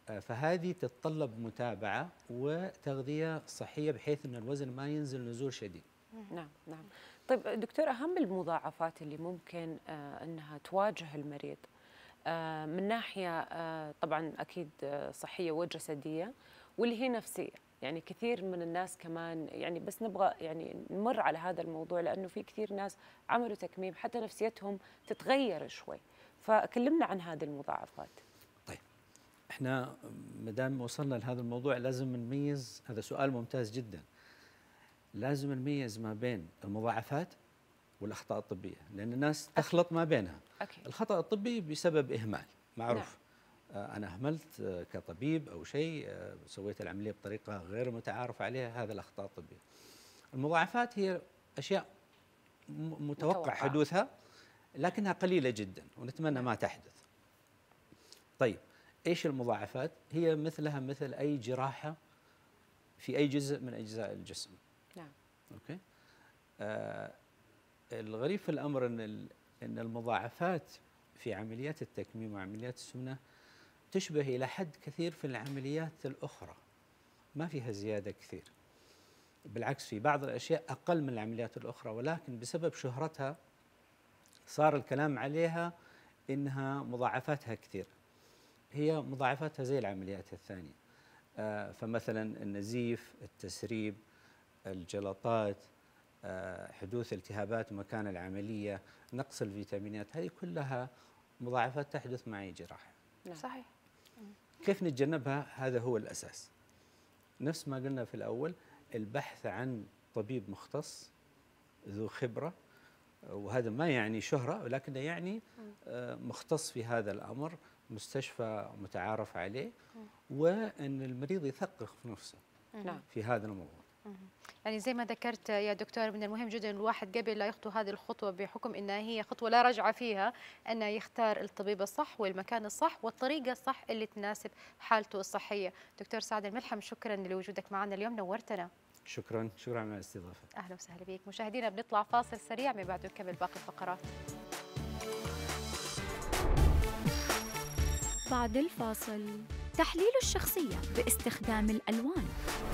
Speaker 8: فهذه تتطلب متابعة وتغذية صحية بحيث أن الوزن ما ينزل نزول شديد.
Speaker 2: نعم نعم. طيب دكتور، أهم المضاعفات اللي ممكن آه أنها تواجه المريض آه من ناحية آه طبعا أكيد آه صحية وجسدية واللي هي نفسية، يعني كثير من الناس كمان يعني بس نبغى يعني نمر على هذا الموضوع لأنه في كثير ناس عملوا تكميم حتى نفسيتهم تتغير شوي، فكلمنا عن هذه المضاعفات.
Speaker 8: طيب احنا ما دام وصلنا لهذا الموضوع لازم نميز، هذا سؤال ممتاز جدا، لازم نميز ما بين المضاعفات والأخطاء الطبية، لأن الناس تخلط ما بينها.
Speaker 2: أكيد.
Speaker 8: الخطأ الطبي بسبب إهمال معروف. نعم. أنا أهملت كطبيب أو شيء، سويت العملية بطريقة غير متعارف عليها، هذا الأخطاء الطبية. المضاعفات هي أشياء متوقع, متوقع حدوثها لكنها قليلة جدا ونتمنى ما تحدث. طيب إيش المضاعفات؟ هي مثلها مثل أي جراحة في أي جزء من أجزاء الجسم.
Speaker 2: نعم.
Speaker 8: أوكي. آه الغريب في الأمر أن أن المضاعفات في عمليات التكميم وعمليات السمنة تشبه إلى حد كثير في العمليات الأخرى، ما فيها زيادة كثير، بالعكس في بعض الأشياء أقل من العمليات الأخرى، ولكن بسبب شهرتها صار الكلام عليها إنها مضاعفاتها كثير. هي مضاعفاتها زي العمليات الثانية. آه فمثلا النزيف، التسريب، الجلطات، آه حدوث التهابات مكان العملية، نقص الفيتامينات، هذه كلها مضاعفات تحدث مع أي جراحة.
Speaker 3: صحيح.
Speaker 8: كيف نتجنبها؟ هذا هو الأساس. نفس ما قلنا في الأول، البحث عن طبيب مختص ذو خبرة، وهذا ما يعني شهرة ولكنه يعني آه مختص في هذا الأمر، مستشفى متعارف عليه، وأن المريض يثقف في نفسه في هذا الموضوع.
Speaker 1: يعني زي ما ذكرت يا دكتور، من المهم جدا الواحد قبل لا يخطو هذه الخطوة بحكم أنها هي خطوة لا رجعة فيها، أنه يختار الطبيب الصح والمكان الصح والطريقة الصح اللي تناسب حالته الصحية. دكتور سعد الملحم، شكرا لوجودك معنا اليوم، نورتنا.
Speaker 8: شكرا شكرا على الاستضافة.
Speaker 1: أهلا وسهلا بك. مشاهدينا بنطلع فاصل سريع، من بعده نكمل باقي الفقرات.
Speaker 4: بعد الفاصل، تحليل الشخصية باستخدام الألوان.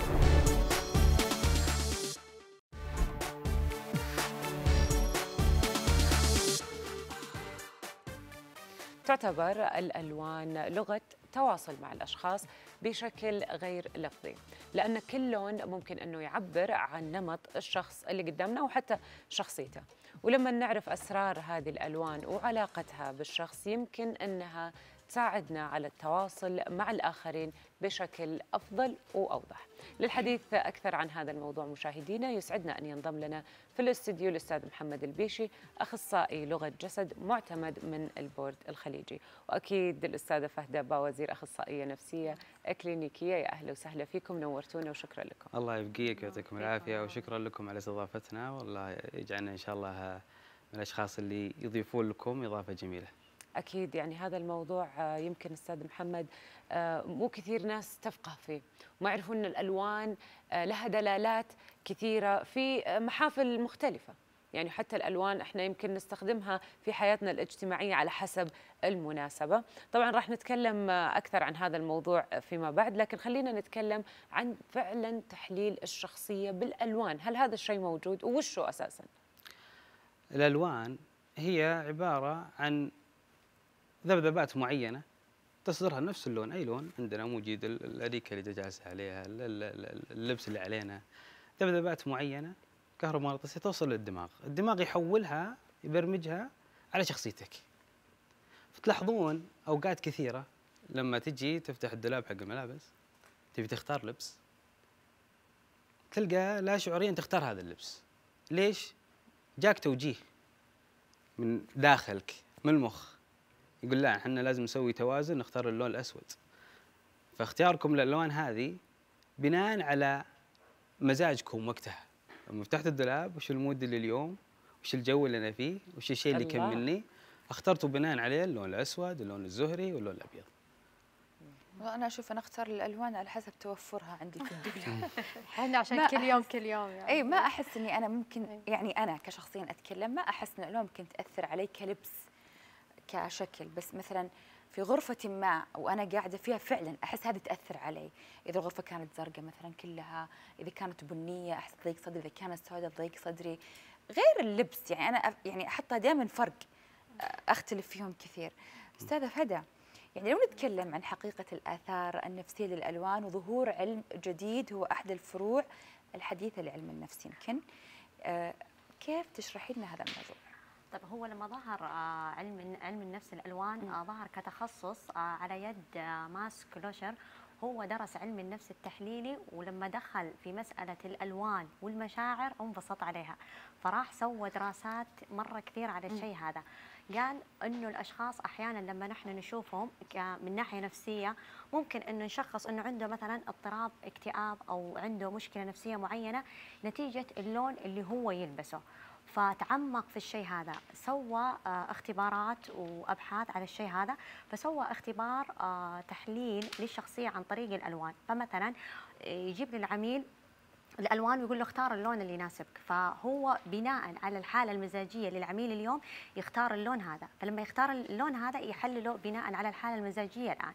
Speaker 2: تعتبر الألوان لغة تواصل مع الأشخاص بشكل غير لفظي، لأن كل لون ممكن أنه يعبر عن نمط الشخص اللي قدامنا وحتى شخصيته. ولما نعرف أسرار هذه الألوان وعلاقتها بالشخص يمكن أنها تساعدنا على التواصل مع الآخرين بشكل أفضل وأوضح. للحديث أكثر عن هذا الموضوع مشاهدينا، يسعدنا أن ينضم لنا في الاستديو الأستاذ محمد البيشي، أخصائي لغة جسد معتمد من البورد الخليجي، وأكيد الأستاذة فهدة باوزير، أخصائية نفسية إكلينيكية. يا أهلا وسهلا فيكم، نورتونا وشكرا لكم.
Speaker 9: الله يبقيك ويعطيكم العافية، وشكرا لكم على استضافتنا، والله يجعلنا إن شاء الله من الأشخاص اللي يضيفون لكم إضافة جميلة.
Speaker 2: أكيد، يعني هذا الموضوع يمكن أستاذ محمد مو كثير ناس تفقه فيه، وما يعرفون أن الألوان لها دلالات كثيرة في محافل مختلفة. يعني حتى الألوان احنا يمكن نستخدمها في حياتنا الاجتماعية على حسب المناسبة. طبعا راح نتكلم أكثر عن هذا الموضوع فيما بعد، لكن خلينا نتكلم عن فعلا تحليل الشخصية بالألوان. هل هذا الشيء موجود وشو أساسا؟
Speaker 9: الألوان هي عبارة عن ذبذبات معينة تصدرها نفس اللون، أي لون عندنا موجود، الأريكة اللي جالسة عليها، اللبس اللي علينا، ذبذبات معينة كهرومغناطيسية توصل للدماغ، الدماغ يحولها يبرمجها على شخصيتك. فتلاحظون أوقات كثيرة لما تجي تفتح الدولاب حق الملابس تبي تختار لبس، تلقى لا شعوريا تختار هذا اللبس. ليش؟ جاك توجيه من داخلك، من المخ، يقول لا احنا لازم نسوي توازن، نختار اللون الأسود. فاختياركم للألوان هذه بناء على مزاجكم وقتها. لما فتحت الدولاب، وش المود اللي اليوم، وش الجو اللي أنا فيه، وش الشيء اللي يكملني، اخترتوا بناء عليه اللون الأسود، اللون الزهري، واللون الأبيض.
Speaker 3: أنا أشوف أنا أختار الألوان على حسب توفرها عندي في الدولاب.
Speaker 1: احنا عشان كل يوم كل يوم يعني.
Speaker 3: أي ما أحس إني أنا ممكن، يعني أنا كشخصيا أتكلم، ما أحس إن الألوان ممكن تأثر علي كلبس كشكل، بس مثلا في غرفة ما وأنا قاعدة فيها فعلا أحس هذه تأثر علي. إذا الغرفة كانت زرقاء مثلا كلها، إذا كانت بنية أحس ضيق صدري، إذا كانت سوداء ضيق صدري. غير اللبس يعني أنا يعني أحطها دائما فرق، أختلف فيهم كثير. أستاذة فدا، يعني لو نتكلم عن حقيقة الآثار النفسية للألوان وظهور علم جديد هو أحد الفروع الحديثة لعلم النفس يمكن، آه كيف تشرحي لنا هذا الموضوع؟
Speaker 10: طيب هو لما ظهر آه علم علم النفس الالوان آه ظهر كتخصص آه على يد آه ماس كلوشر. هو درس علم النفس التحليلي، ولما دخل في مساله الالوان والمشاعر انبسط عليها، فراح سوى دراسات مره كثير على الشيء هذا. قال انه الاشخاص احيانا لما نحن نشوفهم من ناحيه نفسيه ممكن انه نشخص انه عنده مثلا اضطراب اكتئاب او عنده مشكله نفسيه معينه نتيجه اللون اللي هو يلبسه. فتعمق في الشيء هذا، سوى اختبارات وابحاث على الشيء هذا، فسوى اختبار تحليل للشخصيه عن طريق الالوان. فمثلا يجيب للعميل الالوان ويقول له اختار اللون اللي يناسبك، فهو بناء على الحاله المزاجيه للعميل اليوم يختار اللون هذا، فلما يختار اللون هذا يحلله بناء على الحاله المزاجيه الان.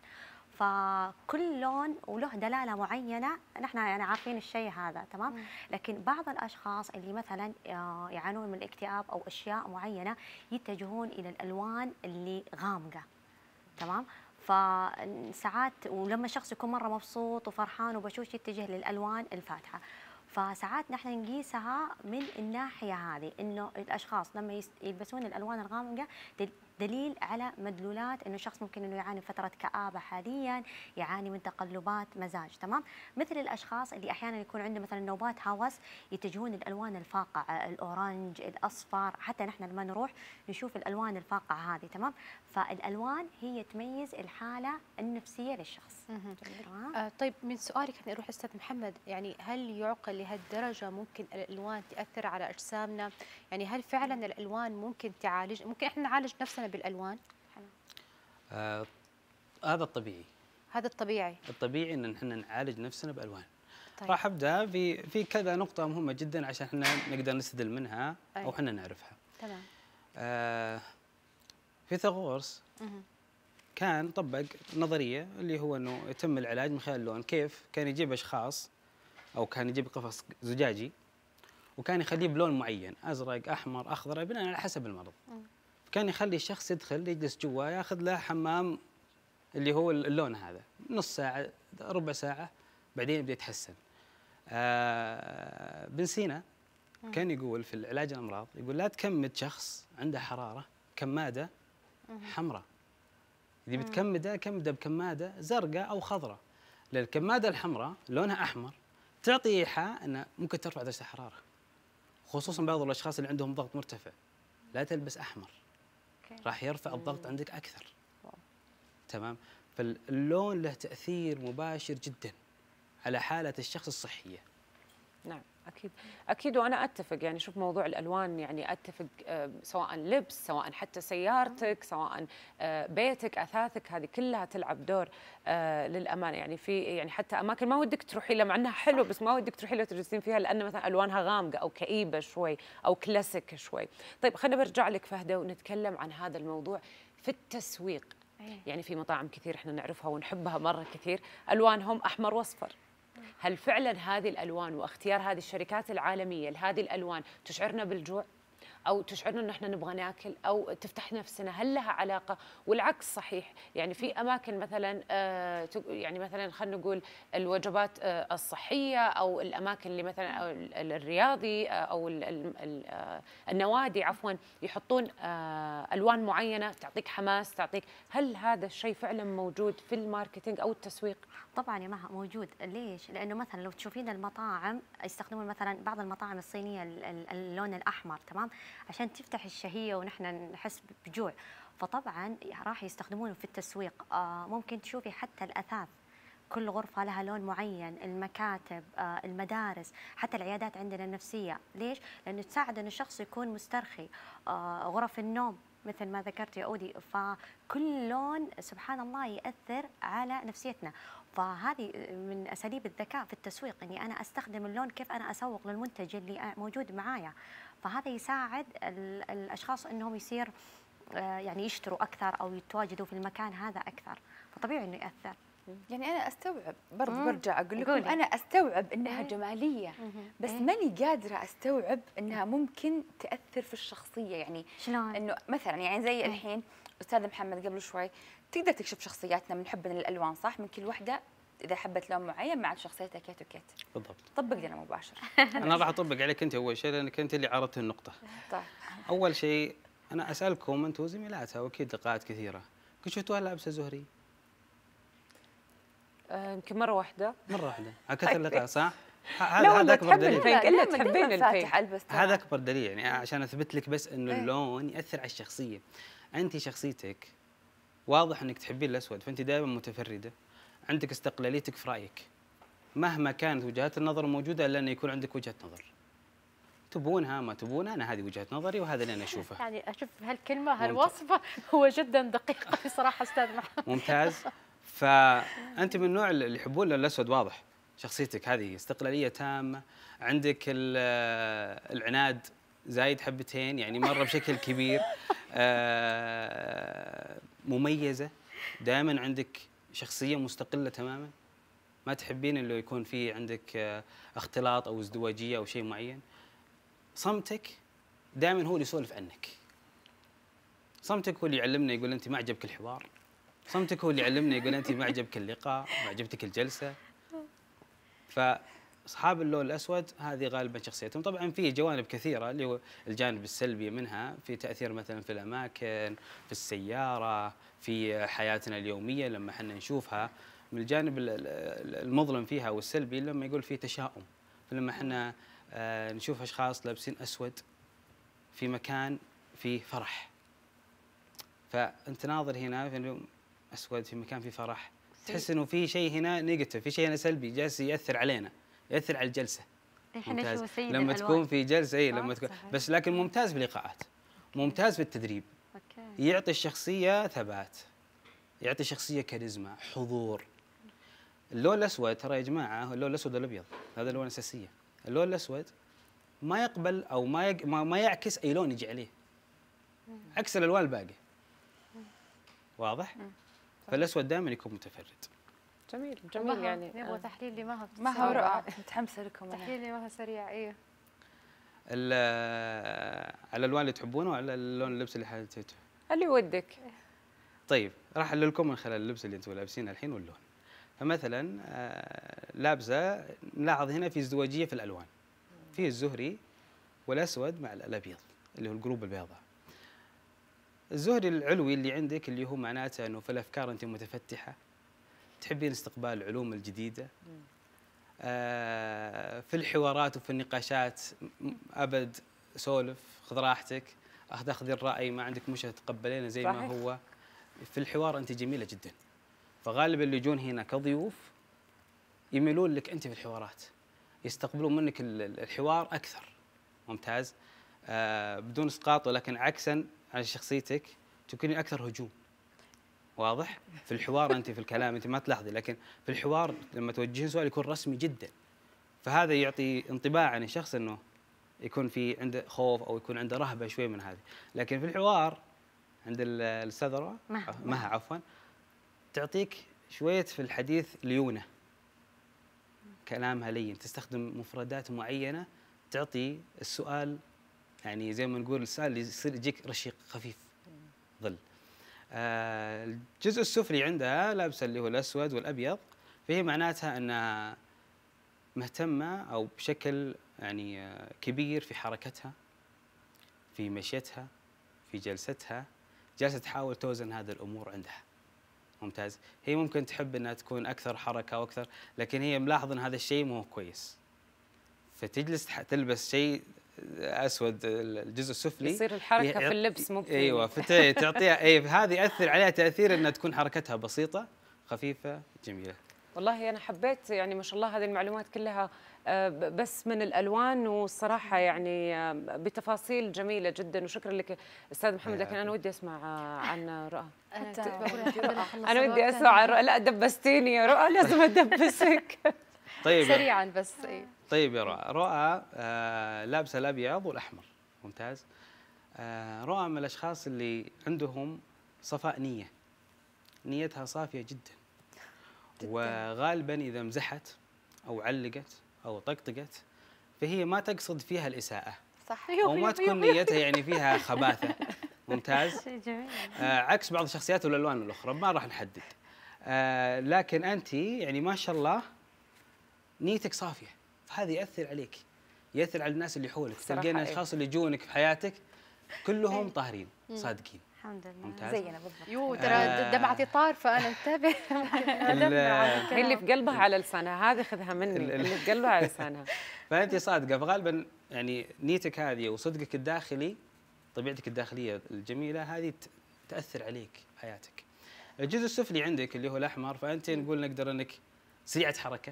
Speaker 10: فكل لون وله دلاله معينه، نحن يعني عارفين الشيء هذا تمام. لكن بعض الاشخاص اللي مثلا يعانون من الاكتئاب او اشياء معينه يتجهون الى الالوان اللي غامقه تمام. فساعات ولما الشخص يكون مره مبسوط وفرحان وبشوش يتجه للالوان الفاتحه. فساعات نحن نقيسها من الناحيه هذه، انه الاشخاص لما يلبسون الالوان الغامقه دليل على مدلولات انه الشخص ممكن انه يعاني فتره كآبه حاليا، يعاني من تقلبات مزاج تمام. مثل الاشخاص اللي احيانا يكون عنده مثلا نوبات هوس يتجهون للالوان الفاقعه، الاورنج، الاصفر، حتى نحن لما نروح نشوف الالوان الفاقعه هذه تمام. فالالوان هي تميز الحاله النفسيه للشخص.
Speaker 1: آه طيب من سؤالك خليني اروح استاذ محمد، يعني هل يعقل لهالدرجه ممكن الالوان تاثر على اجسامنا؟ يعني هل فعلا الالوان ممكن تعالج، ممكن احنا نعالج نفسنا بالالوان؟
Speaker 9: آه هذا الطبيعي.
Speaker 1: هذا الطبيعي.
Speaker 9: الطبيعي ان احنا نعالج نفسنا بالوان.
Speaker 1: طيب.
Speaker 9: راح ابدا في في كذا نقطه مهمه جدا عشان احنا نقدر نستدل منها او احنا نعرفها.
Speaker 1: تمام.
Speaker 9: آه فيثاغورس كان طبق نظريه اللي هو انه يتم العلاج من خلال اللون. كيف؟ كان يجيب اشخاص او كان يجيب قفص زجاجي وكان يخليه بلون معين، ازرق، احمر، اخضر، بناء على حسب المرض. كان يخلي الشخص يدخل يجلس جوا ياخذ له حمام اللي هو اللون هذا نص ساعه ربع ساعه بعدين يبدا يتحسن. آه بن سينا كان يقول في العلاج الامراض، يقول لا تكمد شخص عنده حراره كماده حمراء، اذا بتكمده كمده بكماده زرقاء او خضراء، لان الكماده الحمراء لونها احمر تعطي ايحاء انه ممكن ترفع درجه الحراره، خصوصا بعض الاشخاص اللي عندهم ضغط مرتفع. لا تلبس احمر راح يرفع الضغط عندك اكثر. تمام. فاللون له تاثير مباشر جدا على حاله الشخص الصحيه.
Speaker 2: نعم اكيد اكيد وانا اتفق. يعني شوف موضوع الالوان، يعني اتفق آه سواء لبس، سواء حتى سيارتك، سواء آه بيتك، اثاثك، هذه كلها تلعب دور آه للامانه. يعني في يعني حتى اماكن ما ودك تروحي لها مع انها حلوه بس ما ودك تروحي لها تجلسين فيها لان مثلا الوانها غامقه او كئيبه شوي او كلاسيك شوي. طيب خلينا برجع لك فهده ونتكلم عن هذا الموضوع في التسويق. يعني في مطاعم كثير احنا نعرفها ونحبها مره كثير الوانهم احمر واصفر. هل فعلا هذه الالوان واختيار هذه الشركات العالميه لهذه الالوان تشعرنا بالجوع او تشعرنا ان احنا نبغى ناكل او تفتح نفسنا؟ هل لها علاقه؟ والعكس صحيح. يعني في اماكن مثلا آه يعني مثلا خلينا نقول الوجبات آه الصحيه او الاماكن اللي مثلا أو الرياضي او النوادي عفوا يحطون آه الوان معينه تعطيك حماس تعطيك. هل هذا الشيء فعلا موجود في الماركتينج او التسويق؟
Speaker 10: طبعا يا مها موجود. ليش؟ لانه مثلا لو تشوفين المطاعم يستخدمون مثلا بعض المطاعم الصينيه اللون الاحمر تمام عشان تفتح الشهيه ونحن نحس بجوع. فطبعا راح يستخدمونه في التسويق. آه ممكن تشوفي حتى الاثاث كل غرفه لها لون معين، المكاتب، آه المدارس، حتى العيادات عندنا النفسيه. ليش؟ لانه تساعد ان الشخص يكون مسترخي. آه غرف النوم مثل ما ذكرت يا أودي، فكل لون سبحان الله يأثر على نفسيتنا. فهذه من أساليب الذكاء في التسويق، إني أنا أستخدم اللون كيف أنا أسوق للمنتج اللي موجود معايا. فهذا يساعد الأشخاص أنهم يصير يعني يشتروا اكثر او يتواجدوا في المكان هذا اكثر، فطبيعي انه ياثر.
Speaker 3: يعني انا استوعب برضه،
Speaker 10: مم.
Speaker 3: برجع اقول لكم
Speaker 10: قولي.
Speaker 3: انا استوعب انها
Speaker 10: إيه.
Speaker 3: جماليه، بس
Speaker 10: إيه.
Speaker 3: ماني قادره استوعب انها ممكن تاثر في الشخصيه. يعني
Speaker 10: شلون؟
Speaker 3: انه مثلا يعني زي الحين استاذ محمد قبل شوي تقدر تكشف شخصياتنا من حبنا للالوان، صح؟ من كل وحده اذا حبت لون معين مع شخصيتها كيت وكيت.
Speaker 8: بالضبط.
Speaker 3: طبق لنا مباشر.
Speaker 9: انا راح اطبق عليك انت اول شيء لانك انت اللي عرضت النقطه.
Speaker 3: طيب.
Speaker 9: اول شيء انا اسالكم انتم زميلاتها واكيد لقاءات كثيره، كنت شفتوها لابسه زهري؟
Speaker 2: يمكن مره واحده.
Speaker 9: مره واحده على كثر اللقاء صح؟
Speaker 2: هذا هذا اكبر دليل.
Speaker 3: الا
Speaker 2: تحبين البينك.
Speaker 9: هذا اكبر دليل، يعني عشان اثبت لك بس انه اللون ياثر على الشخصيه. انت شخصيتك واضح انك تحبين الاسود، فانت دائما متفرده، عندك استقلاليتك في رايك مهما كانت وجهات النظر موجوده الا انه يكون عندك وجهه نظر. تبونها ما تبونها، انا هذه وجهه نظري وهذا اللي انا اشوفه.
Speaker 1: يعني اشوف هالكلمه هالوصفه هو جدا دقيقه في صراحه استاذ محمد.
Speaker 9: ممتاز. فانت من النوع اللي يحبون الاسود، واضح شخصيتك هذه استقلاليه تامه، عندك العناد زايد حبتين يعني مره بشكل كبير، مميزه، دائما عندك شخصيه مستقله تماما، ما تحبين انه يكون في عندك اختلاط او ازدواجيه او شيء معين. صمتك دائما هو اللي يسولف عنك، صمتك هو اللي يعلمنا يقول انت ما عجبك الحوار، صمتك هو اللي يعلمنا يقول انت ما عجبك اللقاء، ما عجبتك الجلسه. فاصحاب اللون الاسود هذه غالبا شخصيتهم. طبعا في جوانب كثيره اللي هو الجانب السلبي منها، في تاثير مثلا في الاماكن، في السياره، في حياتنا اليوميه لما احنا نشوفها. من الجانب المظلم فيها والسلبي لما يقول في تشاؤم، فلما احنا نشوف اشخاص لابسين اسود في مكان فيه فرح، فانت ناظر هنا في اسود في مكان فيه فرح، تحس انه في شيء هنا نيجاتيف، في شيء هنا سلبي جالس ياثر علينا، ياثر على الجلسه.
Speaker 10: احنا شو سيد
Speaker 9: لما
Speaker 10: الألوان.
Speaker 9: تكون في جلسه اي لما تكون صحيح. بس لكن ممتاز باللقاءات، ممتاز بالتدريب.
Speaker 10: أوكي.
Speaker 9: يعطي الشخصيه ثبات، يعطي الشخصيه كاريزما، حضور. اللون الاسود ترى يا جماعه، اللون الاسود والابيض هذا اللون الاساسيه. اللون الاسود ما يقبل او ما يق... ما يعكس اي لون يجي عليه، عكس الالوان الباقيه. واضح؟ فالاسود دائما يكون متفرد.
Speaker 2: جميل جميل. يعني
Speaker 1: نبغى تحليل لي ما
Speaker 3: ما هو رائع، متحمسه لكم.
Speaker 1: تحليل لي ما هو سريع. ايه
Speaker 9: على الالوان اللي تحبونه وعلى اللون اللبس اللي حددته
Speaker 2: اللي ودك.
Speaker 9: طيب راح اقول لكم من خلال اللبس اللي انتم لابسينه الحين واللون. فمثلا لابسه نلاحظ هنا في ازدواجيه في الالوان، في الزهري والاسود مع الابيض اللي هو القلوب البيضاء. الزهري العلوي اللي عندك اللي هو معناته انه في الافكار انت متفتحه، تحبين استقبال العلوم الجديده. آه في الحوارات وفي النقاشات ابد سولف، خذ راحتك، اخذي الراي، ما عندك مشكله تتقبلينه زي ما هو. في الحوار انت جميله جدا، فغالبا اللي يجون هنا كضيوف يميلون لك انت في الحوارات، يستقبلون منك الحوار اكثر. ممتاز. آه بدون اسقاط، ولكن عكسا على شخصيتك تكوني اكثر هجوم. واضح؟ في الحوار انت في الكلام انت ما تلاحظي، لكن في الحوار لما توجهين سؤال يكون رسمي جدا، فهذا يعطي انطباع عن الشخص انه يكون في عنده خوف او يكون عنده رهبه شوي من هذه. لكن في الحوار عند الاستاذه رؤى مها عفوا تعطيك شويه في الحديث ليونه، كلامها لين، تستخدم مفردات معينه تعطي السؤال يعني زي ما نقول السؤال اللي يصير يجيك رشيق خفيف ظل. آه الجزء السفلي عندها لابسه اللي هو الاسود والابيض، فهي معناتها انها مهتمه او بشكل يعني كبير في حركتها، في مشيتها، في جلستها، جالسه تحاول توزن هذه الامور عندها. ممتاز. هي ممكن تحب انها تكون اكثر حركه واكثر، لكن هي ملاحظه ان هذا الشيء مو كويس، فتجلس تلبس شيء اسود الجزء السفلي
Speaker 2: يصير الحركه في اللبس مو
Speaker 9: ايوه فتعطيها اي هذه ياثر عليها تاثير انها تكون حركتها بسيطه خفيفه جميله.
Speaker 2: والله انا حبيت يعني ما شاء الله هذه المعلومات كلها بس من الالوان، والصراحه يعني بتفاصيل جميله جدا، وشكرا لك استاذ محمد. لكن انا ودي اسمع عن رؤى. انا ودي اسمع عن رؤى. لا دبستيني يا رؤى، لازم ادبسك.
Speaker 9: طيب
Speaker 1: سريعا بس. ايه
Speaker 9: طيب يا رؤى، رؤى آه لابسه الابيض والاحمر. ممتاز. آه رؤى من الاشخاص اللي عندهم صفاء نيه، نيتها صافيه جدا، وغالبا اذا مزحت او علقت او طقطقت فهي ما تقصد فيها الاساءه،
Speaker 3: صح،
Speaker 9: او ما تكون نيتها يعني فيها خباثه. ممتاز.
Speaker 10: جميل.
Speaker 9: آه عكس بعض الشخصيات والالوان الاخرى ما راح نحدد. آه لكن انت يعني ما شاء الله نيتك صافيه، فهذا ياثر عليك، ياثر على الناس اللي حولك. تلقين الاشخاص اللي يجونك في حياتك كلهم طاهرين صادقين.
Speaker 10: الحمد لله.
Speaker 9: ممتاز.
Speaker 3: زينا بالضبط.
Speaker 1: يو ترى دمعتي طار، فانا انتبه.
Speaker 2: هي اللي في قلبها على لسانها، هذه خذها مني، اللي في قلبها على لسانها.
Speaker 9: فانت صادقه، فغالبا يعني نيتك هذه وصدقك الداخلي، طبيعتك الداخليه الجميله هذه تاثر عليك في حياتك. الجزء السفلي عندك اللي هو الاحمر، فانت نقول نقدر انك سريعه حركه.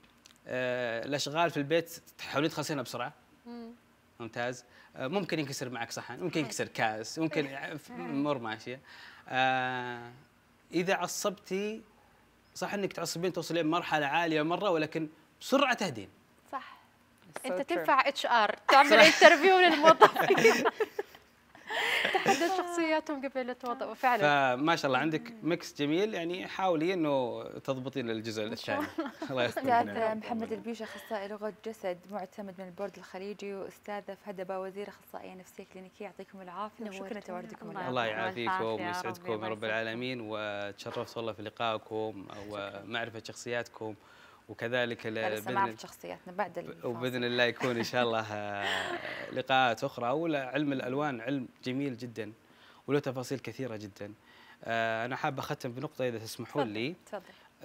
Speaker 9: آه الاشغال في البيت تحاولين تخلصينها بسرعه. ممتاز. آه ممكن ينكسر معك صحن، ممكن ينكسر كاس، ممكن امور ماشيه. آه اذا عصبتي صح انك تعصبين توصلين مرحله عاليه مره، ولكن بسرعه تهدين.
Speaker 1: صح. انت تنفع اتش ار تعمل انترفيو للموظفين، تحدد شخصياتهم قبل التوظف فعلا.
Speaker 9: فما شاء الله عندك ميكس جميل، يعني حاولي انه تضبطين الجزء الثاني. الله يستر.
Speaker 3: استاذ محمد البيش، اخصائي لغه جسد معتمد من البورد الخليجي، واستاذه فهد باوزير، اخصائيه نفسيه كلينيكيه. يعطيكم العافيه وشكرا لتواجدكم اليوم.
Speaker 9: الله يعافيكم ويسعدكم يا رب العالمين، وتشرفت والله في لقائكم ومعرفه شخصياتكم، وكذلك
Speaker 3: باذن شخصياتنا بعد الفاصل.
Speaker 9: وباذن الله يكون ان شاء الله لقاءات اخرى. وعلم الالوان علم جميل جدا وله تفاصيل كثيره جدا. انا حاب اختم بنقطه اذا تسمحون لي.
Speaker 3: تفضل.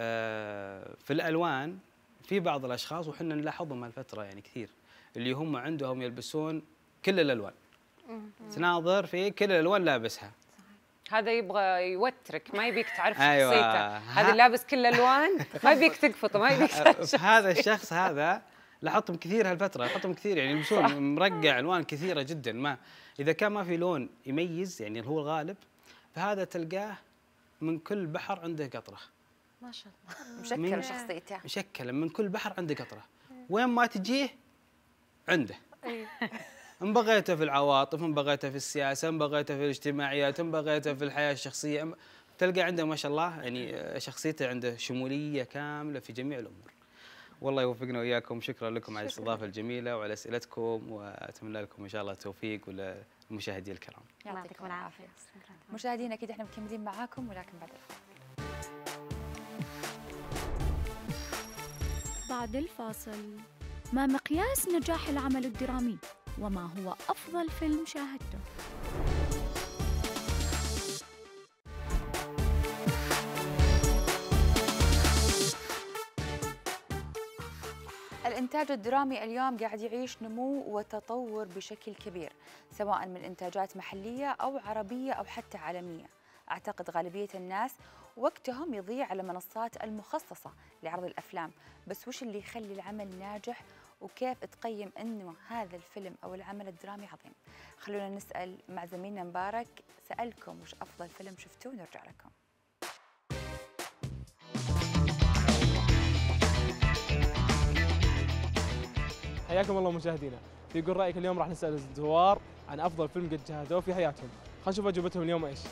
Speaker 9: في الالوان في بعض الاشخاص وحنا نلاحظهم هالفتره يعني كثير، اللي هم عندهم يلبسون كل الالوان، تناظر في كل الالوان لابسها.
Speaker 2: هذا يبغى يوترك، ما يبيك تعرف
Speaker 9: أيوة.
Speaker 2: شخصيته. هذا لابس كل الالوان، ما يبيك تقفطه، ما يبيك
Speaker 9: تعرف. هذا الشخص هذا لاحظتهم كثير هالفتره، لاحظتهم كثير يعني يلبسون مرقع الوان كثيره جدا. ما اذا كان ما في لون يميز يعني هو الغالب، فهذا تلقاه من كل بحر عنده قطره.
Speaker 1: ما شاء الله.
Speaker 3: مشكل شخصيته،
Speaker 9: مشكله من كل بحر عنده قطره، وين ما تجيه عنده. ان بغيته في العواطف، ان بغيته في السياسه، ان بغيته في الاجتماعيات، ان بغيته في الحياه الشخصيه، تلقى عنده ما شاء الله يعني شخصيته عنده شموليه كامله في جميع الامور. والله يوفقنا واياكم، شكرا لكم على الاستضافه الجميله وعلى اسئلتكم، واتمنى لكم ان شاء الله التوفيق وللمشاهدين الكرام.
Speaker 10: يعطيكم العافيه.
Speaker 3: مشاهدينا اكيد احنا مكملين معاكم، ولكن بعد الفاصل.
Speaker 4: بعد الفاصل، ما مقياس نجاح العمل الدرامي؟ وما هو أفضل فيلم شاهدته؟
Speaker 3: الإنتاج الدرامي اليوم قاعد يعيش نمو وتطور بشكل كبير، سواء من إنتاجات محلية أو عربية أو حتى عالمية. أعتقد غالبية الناس وقتهم يضيع على منصات المخصصة لعرض الأفلام، بس وش اللي يخلي العمل ناجح؟ وكيف تقيم أنه هذا الفيلم أو العمل الدرامي عظيم؟ خلونا نسأل مع زميلنا مبارك، سألكم وش أفضل فيلم شفتوه ونرجع لكم.
Speaker 11: حياكم الله مشاهدينا. في يقول رأيك اليوم راح نسأل الزوار عن أفضل فيلم قد شاهدوه في حياتهم. خلينا نشوف أجوبتهم اليوم إيش.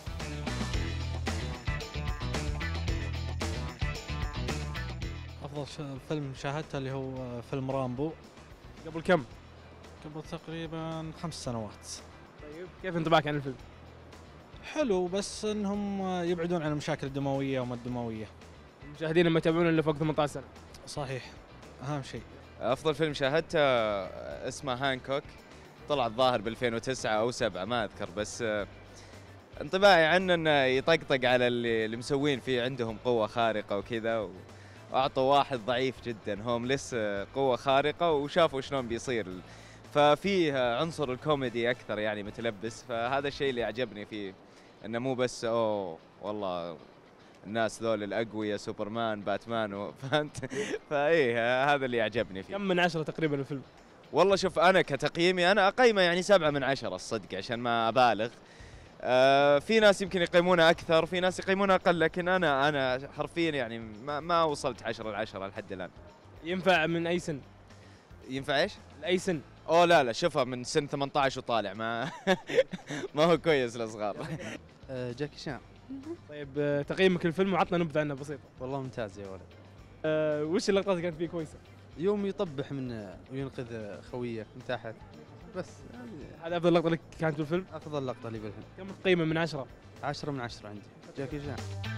Speaker 12: أفضل فيلم شاهدته اللي هو فيلم رامبو.
Speaker 11: قبل كم؟
Speaker 12: قبل تقريبا خمس سنوات.
Speaker 11: طيب كيف انطباعك عن الفيلم؟
Speaker 12: حلو، بس انهم يبعدون عن المشاكل الدمويه وما الدمويه.
Speaker 11: المشاهدين لما يتابعون اللي فوق ثمانية عشر سنه.
Speaker 12: صحيح، اهم شيء.
Speaker 13: افضل فيلم شاهدته اسمه هانكوك، طلع الظاهر ب ألفين وتسعة او سبعة ما اذكر، بس انطباعي عنه انه يطقطق على اللي, اللي مسوين فيه عندهم قوه خارقه وكذا، واعطوا واحد ضعيف جدا هومليس قوه خارقه وشافوا شلون بيصير، ففيه عنصر الكوميدي اكثر يعني متلبس. فهذا الشيء اللي عجبني فيه، انه مو بس اوه والله الناس ذول الاقوياء سوبرمان باتمان فهمت. فايه هذا اللي عجبني فيه.
Speaker 11: كم من عشرة تقريبا الفيلم؟
Speaker 13: والله شوف انا كتقييمي انا اقيمه يعني سبعة من عشرة الصدق عشان ما ابالغ. آه في ناس يمكن يقيمونه اكثر، في ناس يقيمونه اقل، لكن انا انا حرفيا يعني ما, ما وصلت عشرة العشرة لحد الان.
Speaker 11: ينفع من اي سن؟
Speaker 13: ينفع ايش؟
Speaker 11: لاي سن؟
Speaker 13: اوه لا لا شوفها من سن ثمانية عشر وطالع ما ما هو كويس للصغار.
Speaker 9: جاكي شان.
Speaker 11: طيب آه، تقييمك للفيلم وعطنا نبذه عنه بسيطه.
Speaker 9: والله ممتاز يا ولد.
Speaker 11: أه وش اللقطات اللي كانت فيه كويسه؟
Speaker 9: يوم يطبح من وينقذ خويه من تحت بس.
Speaker 11: هذا افضل لقطه لك كانت بالفيلم؟
Speaker 9: افضل لقطه لي بالفيلم.
Speaker 11: كم تقييمه من عشرة؟
Speaker 9: عشرة من عشرة عندي. جاكي شان.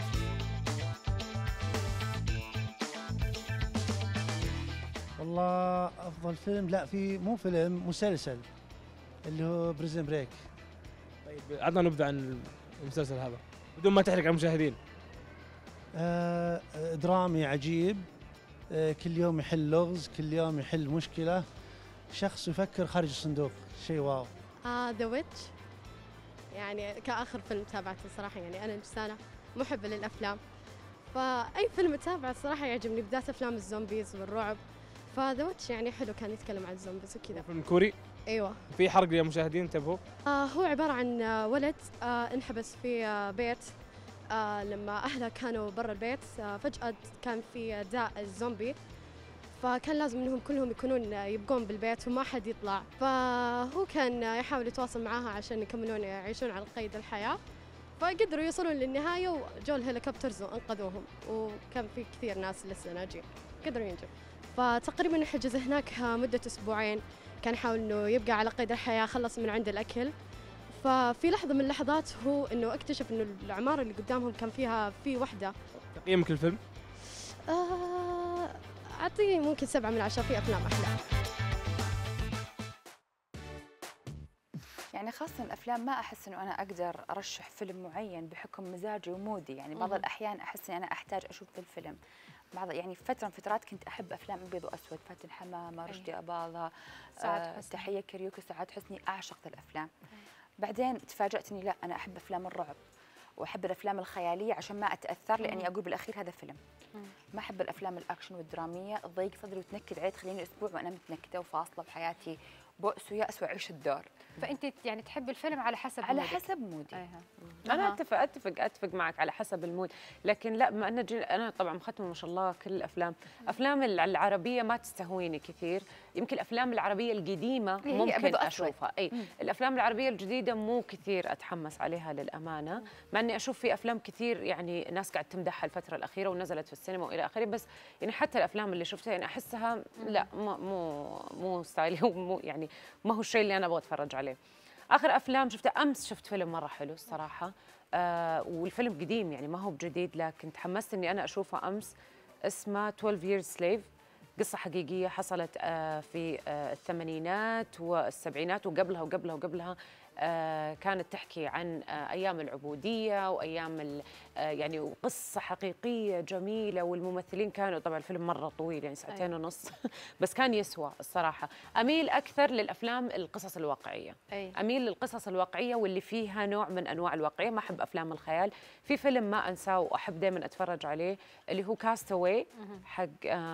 Speaker 14: والله افضل فيلم، لا في مو فيلم، مسلسل اللي هو بريزن بريك.
Speaker 11: طيب عطنا نبذه عن المسلسل هذا بدون ما تحرق على المشاهدين.
Speaker 14: آه درامي عجيب، آه كل يوم يحل لغز، كل يوم يحل مشكله، شخص يفكر خارج الصندوق، شيء واو.
Speaker 15: ذا ويتش يعني كآخر فيلم تابعته صراحة، يعني أنا إنسانة محبة للأفلام، فأي فيلم أتابعه صراحة يعجبني، بالذات أفلام الزومبيز والرعب. فذا ويتش يعني حلو، كان يتكلم عن الزومبيز وكذا.
Speaker 11: فيلم كوري؟
Speaker 15: أيوة.
Speaker 11: في حرق للمشاهدين انتبهوا.
Speaker 15: آه هو عبارة عن آه ولد آه انحبس في آه بيت، آه لما أهله كانوا برا البيت، آه فجأة كان في داء الزومبي، فكان لازم انهم كلهم يكونون يبقون بالبيت وما حد يطلع، فهو كان يحاول يتواصل معاها عشان يكملون يعيشون على قيد الحياة، فقدروا يوصلون للنهاية وجو الهليكوبترز وانقذوهم، وكان في كثير ناس لسه ناجين قدروا ينجوا. فتقريبا حجز هناك مدة أسبوعين، كان يحاول انه يبقى على قيد الحياة، خلص من عند الأكل. ففي لحظة من اللحظات هو انه اكتشف انه العمارة اللي قدامهم كان فيها في وحدة.
Speaker 11: تقييمك الفيلم؟
Speaker 15: آه أعطيه ممكن سبعة من عشرة، في أفلام أحلى.
Speaker 3: يعني خاصة الأفلام ما أحس إنه أنا أقدر أرشح فيلم معين بحكم مزاجي ومودي، يعني بعض الأحيان أحس إني أنا أحتاج أشوف ذا الفيلم. بعض يعني فترة من فترات كنت أحب أفلام أبيض وأسود، فاتن حمامة، رشدي أباظة، آه تحية كريوكي، سعاد حسني، أعشق ذا الأفلام. بعدين تفاجأت إني لا، أنا أحب أفلام الرعب واحب الافلام الخياليه عشان ما اتاثر، لاني اقول بالاخير هذا فيلم. ما احب الافلام الاكشن والدراميه تضيق صدري وتنكد علي، تخليني اسبوع وانا متنكده وفاصله بحياتي، بؤس ويأس واعيش الدور.
Speaker 1: فانت يعني تحب الفيلم على حسب
Speaker 3: على
Speaker 1: مودك.
Speaker 3: حسب مودي.
Speaker 1: أيها.
Speaker 2: انا اتفق اتفق اتفق معك على حسب المود، لكن لا بما ان انا طبعا مختمه ما شاء الله كل الافلام، افلام العربيه ما تستهويني كثير، يمكن الافلام العربيه القديمه ممكن اشوفها، اي مم. الافلام العربيه الجديده مو كثير اتحمس عليها للامانه، مع اني اشوف في افلام كثير يعني ناس قاعد تمدحها الفتره الاخيره ونزلت في السينما والى اخره، بس يعني حتى الافلام اللي شفتها يعني احسها لا مو مو مو ستايلي ومو يعني ما هو الشيء اللي انا ابغى اتفرج عليه. اخر افلام شفتها امس، شفت فيلم مره حلو الصراحه، آه والفيلم قديم يعني ما هو بجديد، لكن تحمست اني انا اشوفه امس، اسمه اثنا عشر years slave، قصه حقيقيه حصلت آه في آه الثمانينات والسبعينات وقبلها وقبلها وقبلها، آه كانت تحكي عن آه ايام العبوديه وايام آه يعني وقصه حقيقيه جميله، والممثلين كانوا طبعا الفيلم مره طويل يعني ساعتين أي. ونص بس كان يسوى الصراحه. اميل اكثر للافلام القصص الواقعيه، أي. اميل للقصص الواقعيه واللي فيها نوع من انواع الواقعيه، ما احب افلام الخيال. في فيلم ما انساه واحب دائما اتفرج عليه اللي هو كاستاوي، حق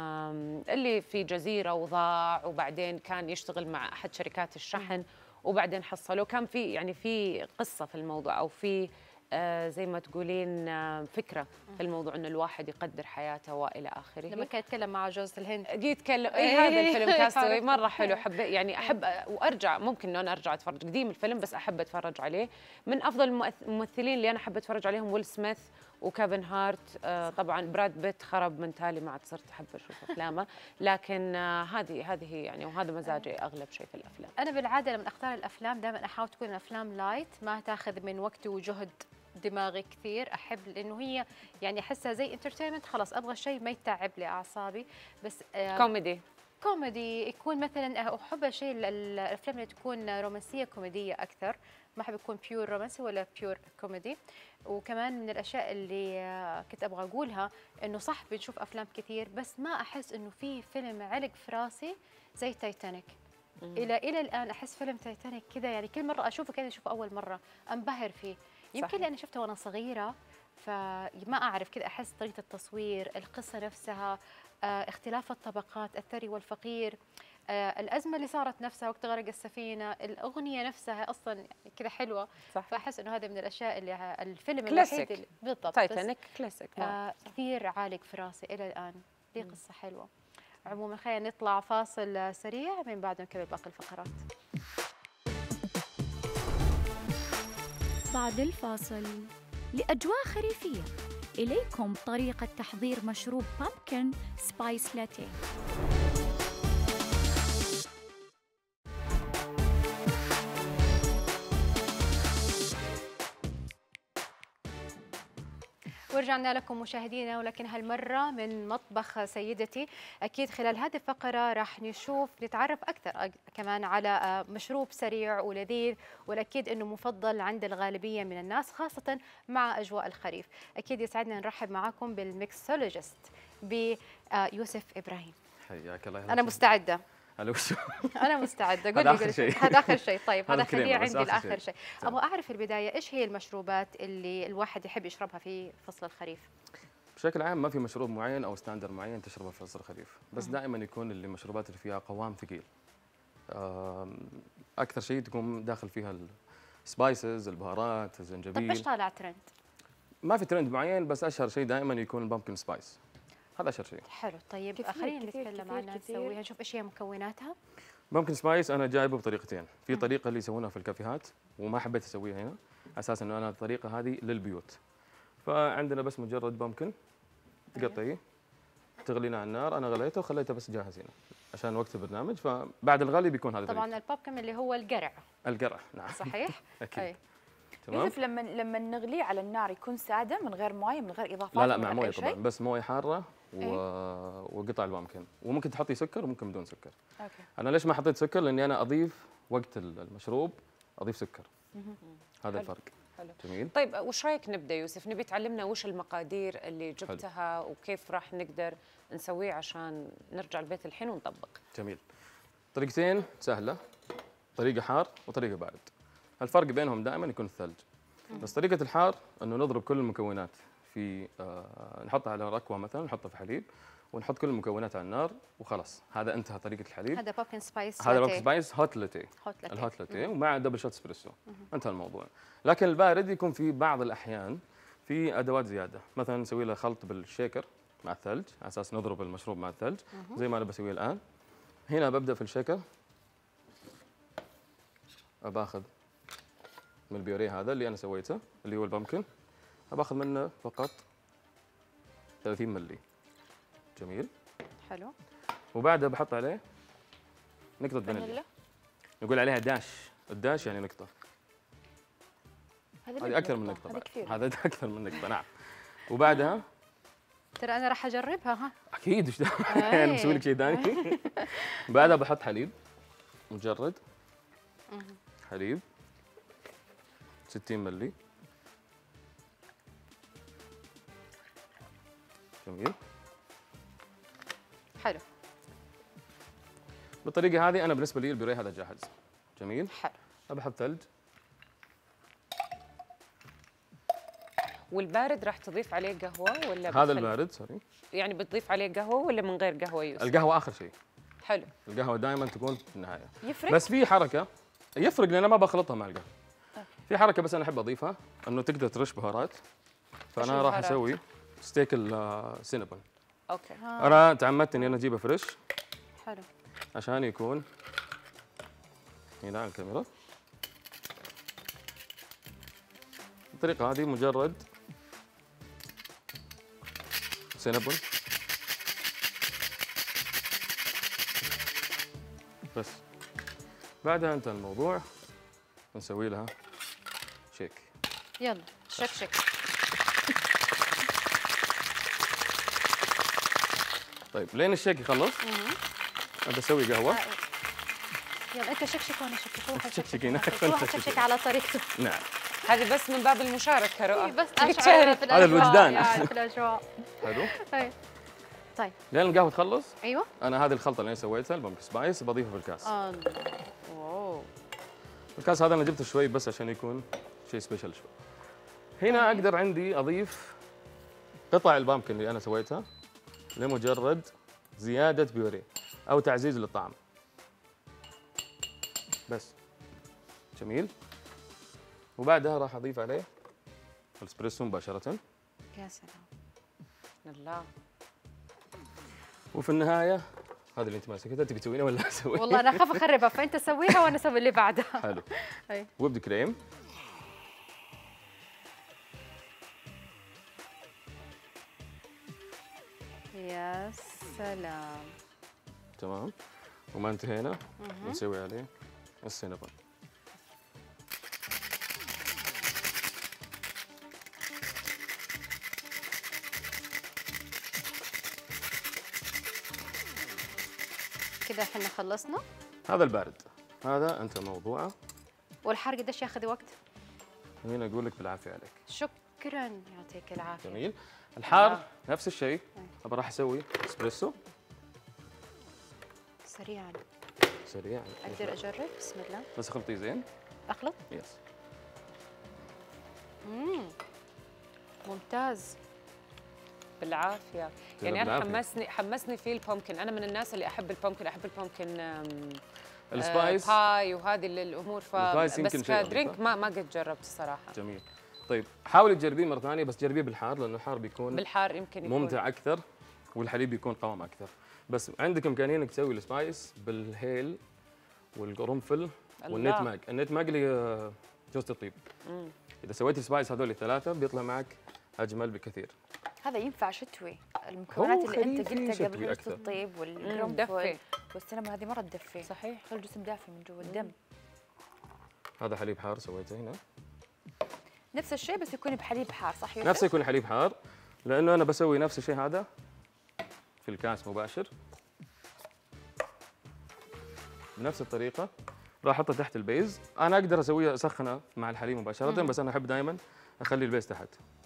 Speaker 2: اللي في جزيره وضاع وبعدين كان يشتغل مع احد شركات الشحن وبعدين حصلوا، كان في يعني في قصه في الموضوع او في آه زي ما تقولين آه فكره في الموضوع انه الواحد يقدر حياته والى اخره.
Speaker 1: لما كان يتكلم مع جوز الهند
Speaker 2: جيت يتكلم اي هذا الفيلم كاستاوي مره حلو، حبيت يعني احب وارجع، ممكن انه انا ارجع اتفرج، قديم الفيلم بس احب اتفرج عليه. من افضل الممثلين اللي انا احب اتفرج عليهم ويل سميث وكيفن هارت، آه طبعا براد بيت خرب من تالي ما عاد صرت احب اشوف افلامه، لكن آه هذه هذه هي يعني وهذا مزاجي اغلب شيء في الافلام.
Speaker 1: انا بالعاده لما اختار الافلام دائما احاول تكون افلام لايت ما تاخذ من وقتي وجهد دماغي كثير، احب لانه هي يعني احسها زي انترتينمنت، خلاص ابغى شيء ما يتعب لي اعصابي. بس آه
Speaker 2: كوميدي
Speaker 1: كوميدي يكون مثلا، احب شيء الافلام اللي تكون رومانسيه كوميديه اكثر، ما احب يكون بيور رومانسي ولا بيور كوميدي. وكمان من الاشياء اللي كنت ابغى اقولها انه صح بنشوف افلام كثير بس ما احس انه في فيلم علق في راسي زي تايتانيك. الى الى الان احس فيلم تايتانيك كذا يعني كل مره اشوفه كذا اشوفه اول مره انبهر فيه، يمكن لاني شفته وانا صغيره فما اعرف كذا، احس طريقه التصوير، القصه نفسها، آه، اختلاف الطبقات، الثري والفقير، آه، الازمه اللي صارت نفسها وقت غرق السفينه، الاغنيه نفسها اصلا يعني كذا حلوه، صح. فاحس انه هذا من الاشياء اللي الفيلم الوحيد اللي بالضبط
Speaker 2: تايتانيك كلاسيك
Speaker 1: آه كثير عالق في راسي الى الان، ليه قصه حلوه. عموما خلينا نطلع فاصل سريع، من بعد نكمل باقي الفقرات.
Speaker 4: بعد الفاصل لأجواء خريفية إليكم طريقة تحضير مشروب بامبكن سبايس لاتيه.
Speaker 1: ورجعنا لكم مشاهدينا، ولكن هالمرة من مطبخ سيدتي. أكيد خلال هذه الفقرة راح نشوف نتعرف أكثر كمان على مشروب سريع ولذيذ، والأكيد أنه مفضل عند الغالبية من الناس خاصة مع أجواء الخريف. أكيد يسعدنا نرحب معكم بالميكسولوجيست بيوسف إبراهيم.
Speaker 16: حياك الله.
Speaker 1: أنا مستعدة.
Speaker 16: هلا وشو؟
Speaker 1: أنا مستعدة. قولي
Speaker 16: هذا آخر شيء.
Speaker 1: هذا آخر شيء. طيب هذا
Speaker 16: هذا
Speaker 1: خليه
Speaker 16: كريمة، بس
Speaker 1: عندي
Speaker 16: آخر
Speaker 1: الآخر
Speaker 16: شيء.
Speaker 1: شيء. أبغى أعرف في البداية إيش هي المشروبات اللي الواحد يحب يشربها في فصل الخريف؟
Speaker 16: بشكل عام ما في مشروب معين او ستاندر معين تشربه في فصل الخريف، بس دائما يكون اللي المشروبات اللي فيها قوام ثقيل. آم، اكثر شيء تكون داخل فيها السبايسز، البهارات،
Speaker 1: طب
Speaker 16: الزنجبيل.
Speaker 1: إيش طالع ترند؟
Speaker 16: ما في ترند معين، بس اشهر شيء دائما يكون البامبكن سبايس. هذا اشهر شيء.
Speaker 1: حلو. طيب
Speaker 3: كثير
Speaker 1: خلينا
Speaker 3: كثير
Speaker 1: نتكلم
Speaker 3: كثير
Speaker 1: عنها،
Speaker 3: كثير.
Speaker 1: نسويها، نشوف ايش هي مكوناتها.
Speaker 16: بامبكن سبايس انا جايبه بطريقتين، في طريقه اللي يسوونها في الكافيهات وما حبيت اسويها هنا، اساسا انه انا الطريقه هذه للبيوت. فعندنا بس مجرد بامبكن تقطعيه، تغلينه على النار، انا غليته وخليته بس جاهز هنا عشان وقت البرنامج، فبعد الغلي بيكون هذا
Speaker 1: طبعا البابكم اللي هو القرع.
Speaker 16: القرع. نعم
Speaker 1: صحيح.
Speaker 16: اكيد.
Speaker 1: أي.
Speaker 16: تمام.
Speaker 3: يوسف لما لما نغليه على النار يكون ساده من غير مويه من غير اضافات؟
Speaker 16: لا لا
Speaker 3: من
Speaker 16: مع
Speaker 3: غير
Speaker 16: مويه
Speaker 3: أي شيء؟
Speaker 16: طبعا، بس مويه حاره و...
Speaker 3: إيه؟
Speaker 16: وقطع البامكن، وممكن تحطي سكر وممكن بدون سكر.
Speaker 3: اوكي.
Speaker 16: انا ليش ما حطيت سكر؟ لاني انا اضيف وقت المشروب اضيف سكر.
Speaker 2: مهم.
Speaker 16: هذا
Speaker 2: حلو.
Speaker 16: الفرق.
Speaker 2: حلو.
Speaker 16: جميل.
Speaker 2: طيب وش رايك نبدا يوسف؟ نبي تعلمنا وش المقادير اللي جبتها وكيف راح نقدر نسويه عشان نرجع البيت الحين ونطبق.
Speaker 16: جميل. طريقتين سهله، طريقه حار وطريقه بارد. الفرق بينهم دائما يكون الثلج. بس طريقه الحار انه نضرب كل المكونات في آه نحطها على ركوه مثلا، نحطها في حليب ونحط كل المكونات على النار وخلاص، هذا انتهى طريقه الحليب.
Speaker 1: هذا بابكن سبايس
Speaker 16: هذا بابكن سبايس هوت لاتيه.
Speaker 1: هوت لاتيه.
Speaker 16: الهوت لاتيه ومع دبل شوت اسبريسو. انتهى الموضوع. لكن البارد يكون في بعض الاحيان في ادوات زياده، مثلا نسوي له خلط بالشيكر مع الثلج على اساس نضرب المشروب مع الثلج زي ما انا بسويه الان. هنا ببدا في الشيكر، باخذ من البيوريه هذا اللي انا سويته اللي هو البامكن، باخذ منه فقط ثلاثين ملي. جميل.
Speaker 1: حلو.
Speaker 16: وبعدها بحط عليه نقطه فانيليا، نقول عليها داش. الداش يعني نقطه، هذه اكثر من نقطه بعد. هذا اكثر من نقطه. نعم. وبعدها
Speaker 1: ترى انا راح اجربها. ها
Speaker 16: اكيد. وش يعني بسوي لك شيء ثاني؟ بعدها بحط حليب مجرد، حليب ستين ملي. جميل.
Speaker 1: حلو.
Speaker 16: بالطريقه هذه انا بالنسبه لي البيوريه هذا جاهز. جميل.
Speaker 1: حلو.
Speaker 16: بحط ثلج.
Speaker 2: والبارد راح تضيف عليه قهوه ولا
Speaker 16: هذا
Speaker 2: بتخلي؟
Speaker 16: البارد سوري.
Speaker 2: يعني بتضيف عليه قهوه ولا من غير قهوه يوسف؟
Speaker 16: القهوه اخر شيء.
Speaker 2: حلو.
Speaker 16: القهوه دائما تكون في النهايه.
Speaker 2: يفرق؟
Speaker 16: بس في حركه يفرق لان ما بخلطها مع القهوه. في حركه بس انا احب اضيفها، انه تقدر ترش بهارات. فانا راح اسوي ستيك السينابون.
Speaker 2: اوكي.
Speaker 16: آه. انا تعمدت اني انا اجيبه فريش.
Speaker 1: حلو.
Speaker 16: عشان يكون هنا على الكاميرا. الطريقه هذه مجرد سينابون بس. بعدها انتهى الموضوع، نسوي لها شيك.
Speaker 1: يلا شك شك.
Speaker 16: طيب لين الشيك يخلص ابى اسوي قهوه.
Speaker 1: يلا انت شكشك وانا شكشك. كل واحد
Speaker 16: شكشكي هناك
Speaker 1: كل واحد شكشك على طريقته.
Speaker 16: نعم.
Speaker 2: هذه بس من باب المشاركه رؤى.
Speaker 1: بس
Speaker 2: تبي
Speaker 1: اشعر
Speaker 2: تشارك.
Speaker 1: في
Speaker 16: هذا
Speaker 1: الأجواء،
Speaker 16: الوجدان.
Speaker 1: يعني في الاجواء.
Speaker 16: حلو.
Speaker 1: أي. طيب
Speaker 16: لين القهوه تخلص
Speaker 1: ايوه
Speaker 16: انا هذه الخلطه اللي انا سويتها البامبكن سبايس بضيفها في الكاس.
Speaker 1: الله. واو.
Speaker 16: الكاس هذا انا جبته شوي بس عشان يكون شيء سبيشال شوي. هنا اقدر عندي اضيف قطع البامبكن اللي انا سويتها لمجرد زياده بيوريه او تعزيز للطعم بس. جميل. وبعدها راح اضيف عليه الاسبريسو مباشره.
Speaker 1: يا سلام.
Speaker 2: الله.
Speaker 16: وفي النهايه هذا اللي انت ماسكتها تبي تسوينه ولا اسوي؟
Speaker 1: والله انا اخاف اخربها، فانت سويها وانا اسوي اللي بعدها.
Speaker 16: حلو.
Speaker 1: أي.
Speaker 16: ويب كريم.
Speaker 1: يا سلام.
Speaker 16: تمام. وما انتهينا نسوي عليه السينابون.
Speaker 1: كذا احنا خلصنا.
Speaker 16: هذا البارد، هذا انت موضوعه.
Speaker 1: والحار قديش ياخذ وقت؟
Speaker 16: خليني اقول لك بالعافيه عليك.
Speaker 1: شكرا، يعطيك العافيه.
Speaker 16: جميل. الحار
Speaker 1: آه.
Speaker 16: نفس الشيء، ابى راح اسوي اسبريسو
Speaker 1: سريعا.
Speaker 16: سريع.
Speaker 1: اقدر اجرب؟ بسم الله.
Speaker 16: بس اخلطيه زين.
Speaker 1: اخلط؟
Speaker 16: يس.
Speaker 1: امم ممتاز.
Speaker 2: بالعافيه. يعني انا
Speaker 16: بالعافية.
Speaker 2: حمسني حمسني فيه البومكن، انا من الناس اللي احب البومكن، احب البومكن
Speaker 16: السبايس
Speaker 2: باي وهذه الامور، ف
Speaker 16: السبايس
Speaker 2: بس
Speaker 16: يمكن شيء
Speaker 2: كدرينك
Speaker 16: لطيف.
Speaker 2: ما ما قد جربت الصراحه.
Speaker 16: جميل. طيب حاولي تجربيه مره ثانيه، بس جربيه بالحار لانه الحار بيكون
Speaker 2: بالحار يمكن يكون
Speaker 16: ممتع اكثر، والحليب بيكون قوام اكثر. بس عندك امكانيه انك تسوي السبايس بالهيل والقرنفل والنتماج. النتماج اللي هي جوز الطيب.
Speaker 2: مم.
Speaker 16: اذا سويت السبايس هذول الثلاثه بيطلع معك اجمل بكثير.
Speaker 3: هذا ينفع شتوي، المكونات اللي انت
Speaker 16: خليه
Speaker 3: قلتها
Speaker 16: شتوي
Speaker 3: قبل، جوز
Speaker 16: أكثر.
Speaker 3: الطيب
Speaker 2: مم،
Speaker 3: والقرنفل
Speaker 2: دفي.
Speaker 3: والسينما هذه مره تدفي.
Speaker 2: صحيح.
Speaker 3: خلي الجسم دافي من جوا الدم.
Speaker 16: هذا حليب حار سويته هنا.
Speaker 3: نفس الشيء بس يكون بحليب حار، صح يوسف؟
Speaker 16: نفسه يكون حليب حار، لانه انا بسوي نفس الشيء هذا في الكاس مباشر بنفس الطريقه. راح احطه تحت البيز. انا اقدر اسويه اسخنه مع الحليب مباشره،
Speaker 1: مم.
Speaker 16: بس انا احب دائما اخلي البيز تحت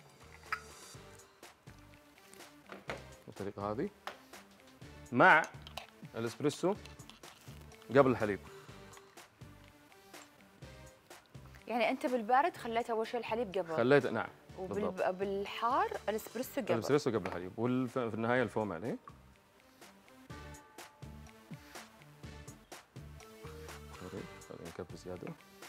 Speaker 16: بالطريقه هذه مع الاسبريسو قبل الحليب.
Speaker 3: يعني انت بالبارد خليت اول شيء الحليب قبل،
Speaker 16: خليت نعم بالضبط.
Speaker 3: وبالحار الاسبريسو قبل.
Speaker 16: الاسبريسو قبل الحليب، وفي النهايه الفوم عليه. سوري خلينا نكب زياده.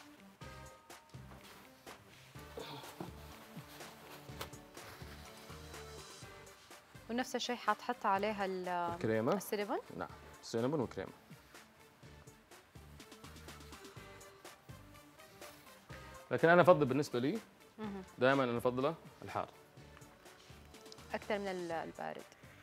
Speaker 1: ونفس الشيء حتحط عليها ال-
Speaker 16: الكريمه.
Speaker 1: السينابون.
Speaker 16: نعم سينابون وكريمه. لكن انا افضل بالنسبه لي
Speaker 1: مهم.
Speaker 16: دائما انا افضله الحار.
Speaker 1: اكثر من ال- البارد.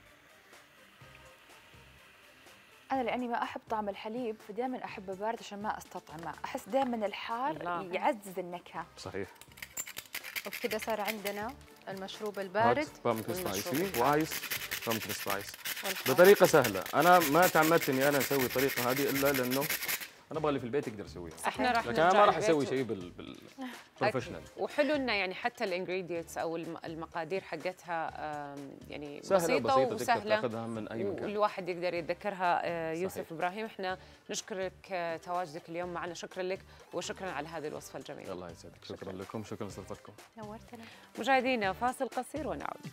Speaker 3: انا لاني ما احب طعم الحليب فدائما احبه بارد عشان ما استطعمه، احس دائما الحار
Speaker 2: الله.
Speaker 3: يعزز النكهه.
Speaker 16: صحيح.
Speaker 1: وبكذا صار عندنا المشروب البارد
Speaker 16: بامكن
Speaker 1: والمشروب
Speaker 16: سبايسي
Speaker 1: الحار.
Speaker 16: وايس بامكن سبايس
Speaker 1: والحار.
Speaker 16: بطريقه سهله. انا ما تعمدت اني انا اسوي الطريقه هذه الا لانه انا ابغى اللي في البيت يقدر يسويها.
Speaker 2: احنا راح
Speaker 16: لكن انا ما
Speaker 2: نرجع
Speaker 16: راح
Speaker 2: البيت
Speaker 16: اسوي
Speaker 2: و-
Speaker 16: شيء بال بالبروفيشنال.
Speaker 2: وحلو انه يعني حتى الانجريدينتس او الم- المقادير حقتها آم، يعني
Speaker 16: سهله
Speaker 2: بسيطه
Speaker 16: وبسيطه تقدر
Speaker 2: وسهله
Speaker 16: تاخذها من اي مكان.
Speaker 2: والواحد يقدر يتذكرها. آه، يوسف
Speaker 16: صحيح.
Speaker 2: ابراهيم، احنا نشكرك آه، تواجدك اليوم معنا، شكرا لك وشكرا على هذه الوصفه الجميله.
Speaker 16: الله يسعدك، شكرا لكم، شكرا لاستضافتكم.
Speaker 1: نورتنا.
Speaker 2: مشاهدينا فاصل قصير ونعود.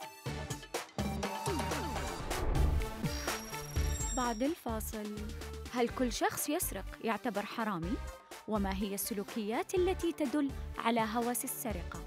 Speaker 4: بعد الفاصل، هل كل شخص يسرق يعتبر حرامي؟ وما هي السلوكيات التي تدل على هوس السرقة؟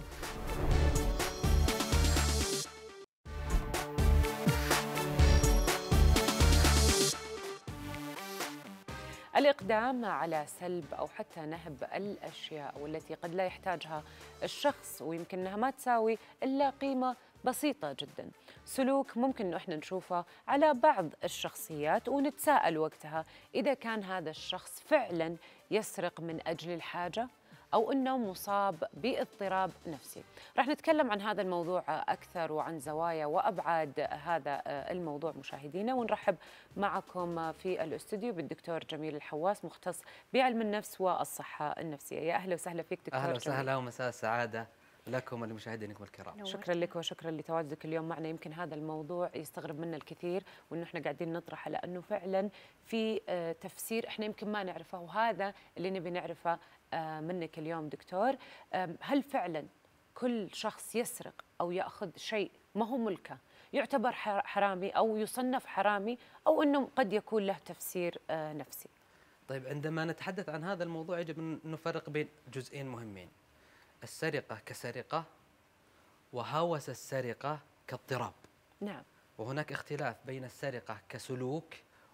Speaker 2: الإقدام على سلب أو حتى نهب الأشياء والتي قد لا يحتاجها الشخص ويمكن أنها ما تساوي إلا قيمة بسيطة جدا، سلوك ممكن أنه إحنا نشوفه على بعض الشخصيات ونتساءل وقتها إذا كان هذا الشخص فعلا يسرق من أجل الحاجة أو أنه مصاب باضطراب نفسي. رح نتكلم عن هذا الموضوع أكثر وعن زوايا وأبعاد هذا الموضوع مشاهدينا، ونرحب معكم في الاستوديو بالدكتور جميل الحواس، مختص بعلم النفس والصحة النفسية. يا أهلا وسهلا فيك دكتور
Speaker 17: أهلا
Speaker 2: جميل.
Speaker 17: وسهلا ومساء السعادة لكم ولمشاهدينكم الكرام.
Speaker 2: شكرا لك وشكرا لتواجدك اليوم معنا. يمكن هذا الموضوع يستغرب منا الكثير، وانه احنا قاعدين نطرحه لانه فعلا في آه، تفسير احنا يمكن ما نعرفه، وهذا اللي نبي نعرفه آه، منك اليوم دكتور. آم، هل فعلا كل شخص يسرق او ياخذ شيء ما هو ملكه يعتبر حر- حرامي او يصنف حرامي، او انه قد يكون له تفسير آه، نفسي؟
Speaker 17: طيب، عندما نتحدث عن هذا الموضوع يجب أن نفرق بين جزئين مهمين: السرقة كسرقة، وهوس السرقة كاضطراب.
Speaker 2: نعم.
Speaker 17: وهناك اختلاف بين السرقة كسلوك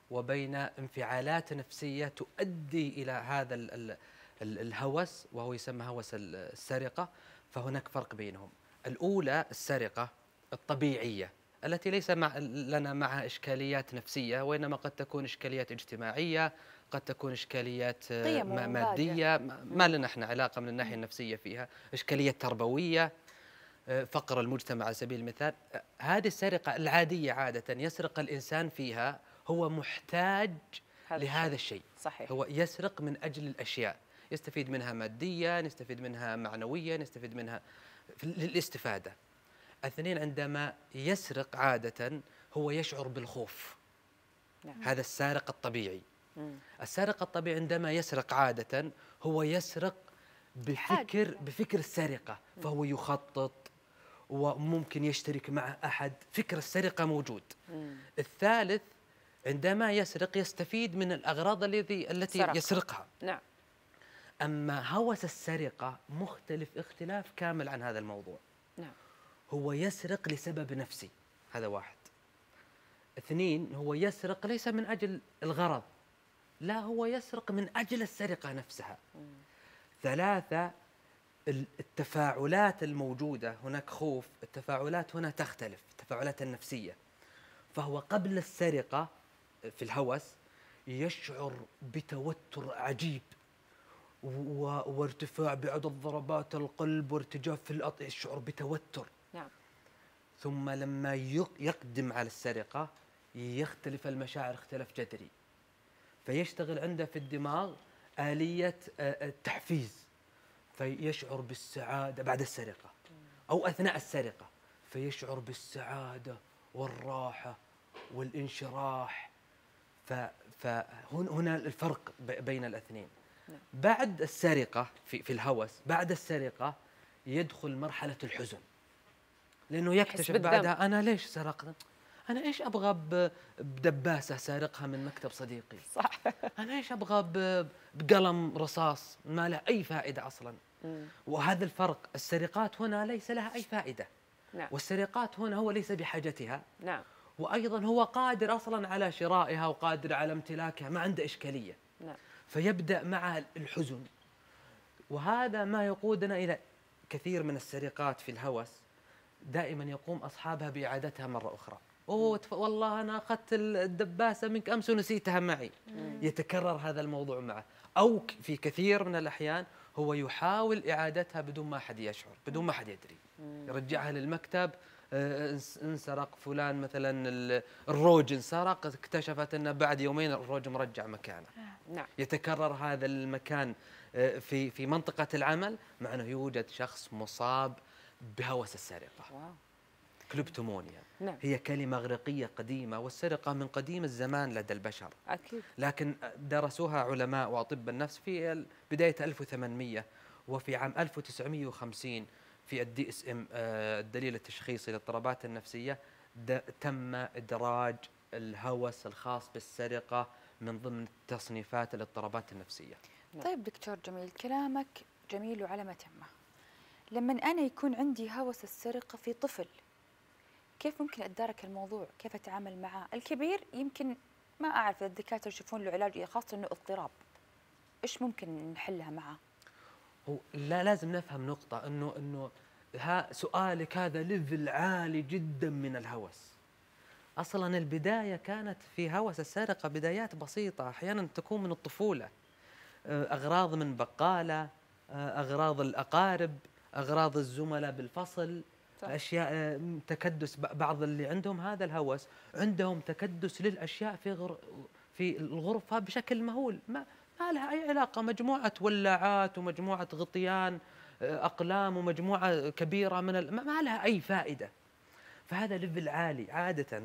Speaker 17: وبين انفعالات نفسية تؤدي إلى هذا ال ال ال الهوس، وهو يسمى هوس السرقة. فهناك فرق بينهم. الأولى السرقة الطبيعية التي ليس مع لنا معها إشكاليات نفسية، وإنما قد تكون إشكاليات اجتماعية، قد تكون إشكاليات مادية ما لنا احنا علاقة من الناحية النفسية فيها، إشكاليات تربوية، فقر المجتمع على سبيل المثال. هذه السرقة العادية عادة يسرق الإنسان فيها هو محتاج لهذا الشيء.
Speaker 2: صحيح.
Speaker 17: هو يسرق من أجل الأشياء، يستفيد منها ماديا، يستفيد منها معنويا، يستفيد منها للاستفادة. اثنين، عندما يسرق عادة هو يشعر بالخوف. نعم. هذا السارق الطبيعي. مم. السارق الطبيعي عندما يسرق عادة هو يسرق بفكر بفكر السرقة، فهو يخطط وممكن يشترك مع أحد، فكر السرقة موجود. مم. الثالث، عندما يسرق يستفيد من الأغراض الذي التي سرق. يسرقها.
Speaker 2: نعم.
Speaker 17: أما هوس السرقة مختلف اختلاف كامل عن هذا الموضوع.
Speaker 2: نعم.
Speaker 17: هو يسرق لسبب نفسي، هذا واحد. اثنين، هو يسرق ليس من أجل الغرض، لا، هو يسرق من أجل السرقة نفسها. مم. ثلاثة، التفاعلات الموجودة، هناك خوف، التفاعلات هنا تختلف، التفاعلات النفسية. فهو قبل السرقة في الهوس يشعر بتوتر عجيب وارتفاع بعدد ضربات القلب وارتجاف في الأط... يشعر بتوتر.
Speaker 2: نعم.
Speaker 17: ثم لما يقدم على السرقة يختلف المشاعر اختلاف جذري، فيشتغل عنده في الدماغ آلية التحفيز، فيشعر بالسعادة بعد السرقة أو أثناء السرقة، فيشعر بالسعادة والراحة والانشراح. فهنا الفرق بين الاثنين. بعد السرقة في, في الهوس، بعد السرقة يدخل مرحلة الحزن، لأنه يكتشف بعدها أنا ليش سرقت؟ أنا إيش أبغى بدباسة سارقها من مكتب صديقي؟
Speaker 2: صح.
Speaker 17: أنا إيش أبغى بقلم رصاص ما له أي فائدة أصلاً. مم. وهذا الفرق. السرقات هنا ليس لها أي فائدة. نعم. والسرقات هنا هو ليس بحاجتها.
Speaker 2: نعم.
Speaker 17: وأيضاً هو قادر أصلاً على شرائها وقادر على امتلاكها، ما عنده إشكالية.
Speaker 2: نعم.
Speaker 17: فيبدأ مع الحزن، وهذا ما يقودنا إلى كثير من السرقات في الهوس دائما يقوم أصحابها بإعادتها مرة أخرى. أوه والله أنا أخذت الدباسة منك أمس ونسيتها معي. مم. يتكرر هذا الموضوع معه. أو في كثير من الأحيان هو يحاول إعادتها بدون ما أحد يشعر، بدون ما أحد يدري. مم. يرجعها للمكتب، انسرق فلان مثلا الروج انسرق، اكتشفت أنه بعد يومين الروج مرجع مكانه.
Speaker 2: نعم.
Speaker 17: يتكرر هذا المكان في في منطقة العمل، مع أنه يوجد شخص مصاب بهوس السرقة.
Speaker 2: واو.
Speaker 17: كليبتومونيا.
Speaker 2: نعم.
Speaker 17: هي كلمة إغريقية قديمة، والسرقة من قديم الزمان لدى البشر.
Speaker 2: أكيد.
Speaker 17: لكن درسوها علماء وأطباء النفس في بداية ألف وثمانمئة، وفي عام ألف وتسعمئة وخمسين في الدي اس ام الدليل التشخيصي للاضطرابات النفسية تم إدراج الهوس الخاص بالسرقة من ضمن تصنيفات الاضطرابات النفسية.
Speaker 3: طيب دكتور جميل، كلامك جميل وعلى تمه. لما أنا يكون عندي هوس السرقة في طفل، كيف ممكن أتدارك الموضوع؟ كيف أتعامل معه؟ الكبير يمكن ما أعرف، الدكاترة يشوفون له علاج، خاصة إنه اضطراب. إيش ممكن نحلها معه؟
Speaker 17: هو لا، لازم نفهم نقطة إنه إنه ها سؤالك هذا ليفل عالي جدا من الهوس. أصلا البداية كانت في هوس السرقة بدايات بسيطة، أحيانا تكون من الطفولة، أغراض من بقالة، أغراض الأقارب، أغراض الزملاء بالفصل. صح. أشياء تكدس، بعض اللي عندهم هذا الهوس عندهم تكدس للأشياء في غر في الغرفة بشكل مهول، ما ما لها أي علاقة، مجموعة ولاعات ومجموعة غطيان أقلام ومجموعة كبيرة من ال... ما لها أي فائدة. فهذا ليفل عالي. عادة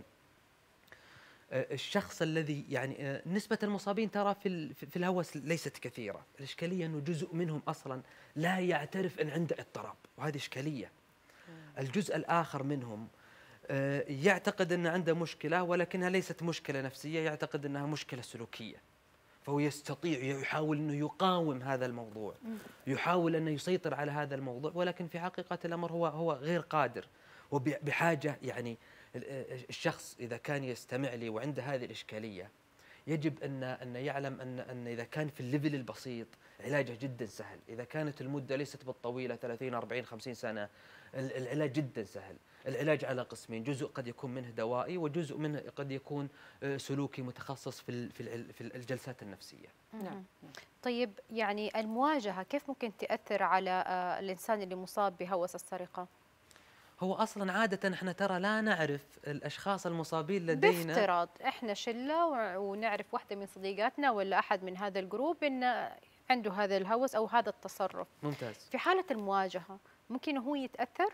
Speaker 17: الشخص الذي يعني نسبة المصابين ترى في في الهوس ليست كثيرة، الإشكالية أنه جزء منهم أصلا لا يعترف أن عنده اضطراب، وهذه إشكالية. الجزء الآخر منهم يعتقد أن عنده مشكلة ولكنها ليست مشكلة نفسية، يعتقد أنها مشكلة سلوكية، فهو يستطيع يحاول أنه يقاوم هذا الموضوع، يحاول أنه يسيطر على هذا الموضوع، ولكن في حقيقة الأمر هو هو غير قادر، وبحاجة. يعني الشخص إذا كان يستمع لي وعنده هذه الإشكالية يجب ان ان يعلم ان ان اذا كان في الليفل البسيط علاجه جدا سهل، اذا كانت المده ليست بالطويله ثلاثين أربعين خمسين سنه العلاج جدا سهل. العلاج على قسمين، جزء قد يكون منه دوائي وجزء منه قد يكون سلوكي متخصص في في الجلسات النفسيه.
Speaker 1: نعم. طيب يعني المواجهه كيف ممكن تاثر على الانسان اللي مصاب بهوس السرقه؟
Speaker 17: هو اصلا عاده احنا ترى لا نعرف الاشخاص المصابين لدينا،
Speaker 1: بافتراض احنا شله ونعرف واحده من صديقاتنا ولا احد من هذا الجروب ان عنده هذا الهوس او هذا التصرف.
Speaker 17: ممتاز.
Speaker 1: في حاله المواجهه ممكن هو يتاثر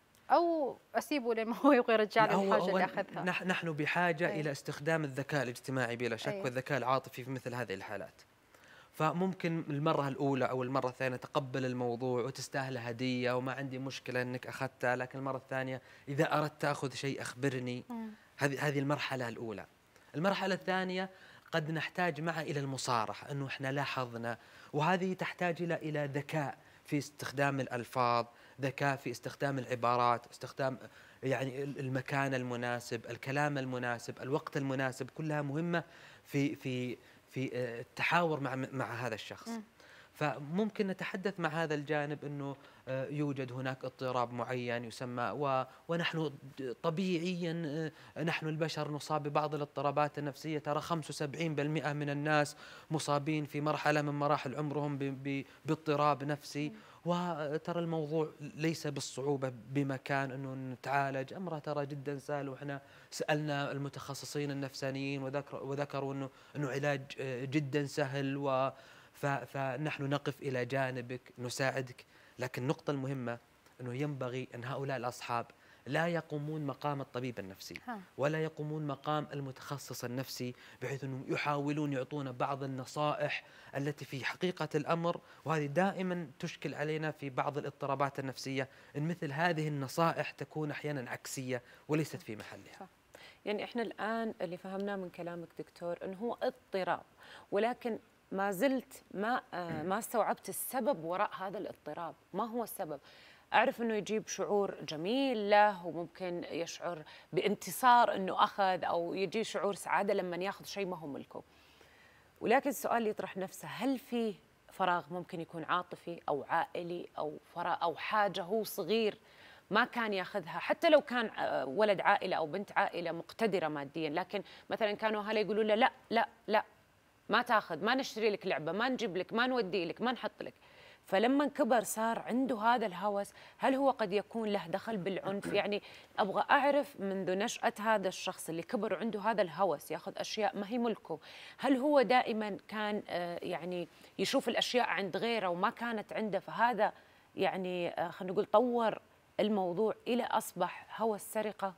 Speaker 1: او اسيبه لما هو يبغى يرجع لي الحاجه اللي اخذها؟
Speaker 17: نحن بحاجه
Speaker 1: أي.
Speaker 17: الى استخدام الذكاء الاجتماعي بلا شك،
Speaker 1: أي.
Speaker 17: والذكاء العاطفي في مثل هذه الحالات. فممكن المرة الأولى أو المرة الثانية تقبل الموضوع وتستاهل هدية وما عندي مشكلة أنك أخذتها، لكن المرة الثانية إذا أردت تأخذ شيء أخبرني. هذه هذه المرحلة الأولى. المرحلة الثانية قد نحتاج معه إلى المصارحة، أنه إحنا لاحظنا، وهذه تحتاج إلى إلى ذكاء في استخدام الألفاظ، ذكاء في استخدام العبارات، استخدام يعني المكان المناسب، الكلام المناسب، الوقت المناسب، كلها مهمة في في في التحاور مع مع هذا الشخص. م. فممكن نتحدث مع هذا الجانب انه يوجد هناك اضطراب معين يسمى، ونحن طبيعيا نحن البشر نصاب ببعض الاضطرابات النفسيه، ترى خمسة وسبعين بالمئة من الناس مصابين في مرحله من مراحل عمرهم باضطراب نفسي. م. وترى الموضوع ليس بالصعوبة بمكان أنه نتعالج، أمره ترى جدا سهل، وإحنا سألنا المتخصصين النفسانيين وذكر وذكروا أنه أنه علاج جدا سهل، و فنحن نقف إلى جانبك نساعدك. لكن النقطة المهمة أنه ينبغي أن هؤلاء الأصحاب لا يقومون مقام الطبيب النفسي ولا يقومون مقام المتخصص النفسي، بحيث أنهم يحاولون يعطونا بعض النصائح التي في حقيقة الأمر، وهذه دائما تشكل علينا في بعض الاضطرابات النفسية، أن مثل هذه النصائح تكون أحيانا عكسية وليست في محلها.
Speaker 2: يعني إحنا الآن اللي فهمناه من كلامك دكتور أنه هو اضطراب، ولكن ما زلت ما ما استوعبت السبب وراء هذا الاضطراب. ما هو السبب؟ أعرف أنه يجيب شعور جميل له، وممكن يشعر بانتصار أنه أخذ، أو يجي شعور سعادة لما ياخذ شيء ما هو ملكه. ولكن السؤال يطرح نفسه، هل في فراغ ممكن يكون عاطفي أو عائلي أو فراغ أو حاجة هو صغير ما كان ياخذها، حتى لو كان ولد عائلة أو بنت عائلة مقتدرة ماديا، لكن مثلا كانوا أهله يقولوا له لا لا لا ما تاخذ، ما نشتري لك لعبة، ما نجيب لك، ما نودي لك، ما نحط لك. فلما كبر صار عنده هذا الهوس، هل هو قد يكون له دخل بالعنف؟ يعني أبغى أعرف منذ نشأة هذا الشخص اللي كبر عنده هذا الهوس ياخذ أشياء ما هي ملكه، هل هو دائما كان يعني يشوف الأشياء عند غيره وما كانت عنده، فهذا يعني خلينا نقول طور الموضوع إلى أصبح هوس سرقة؟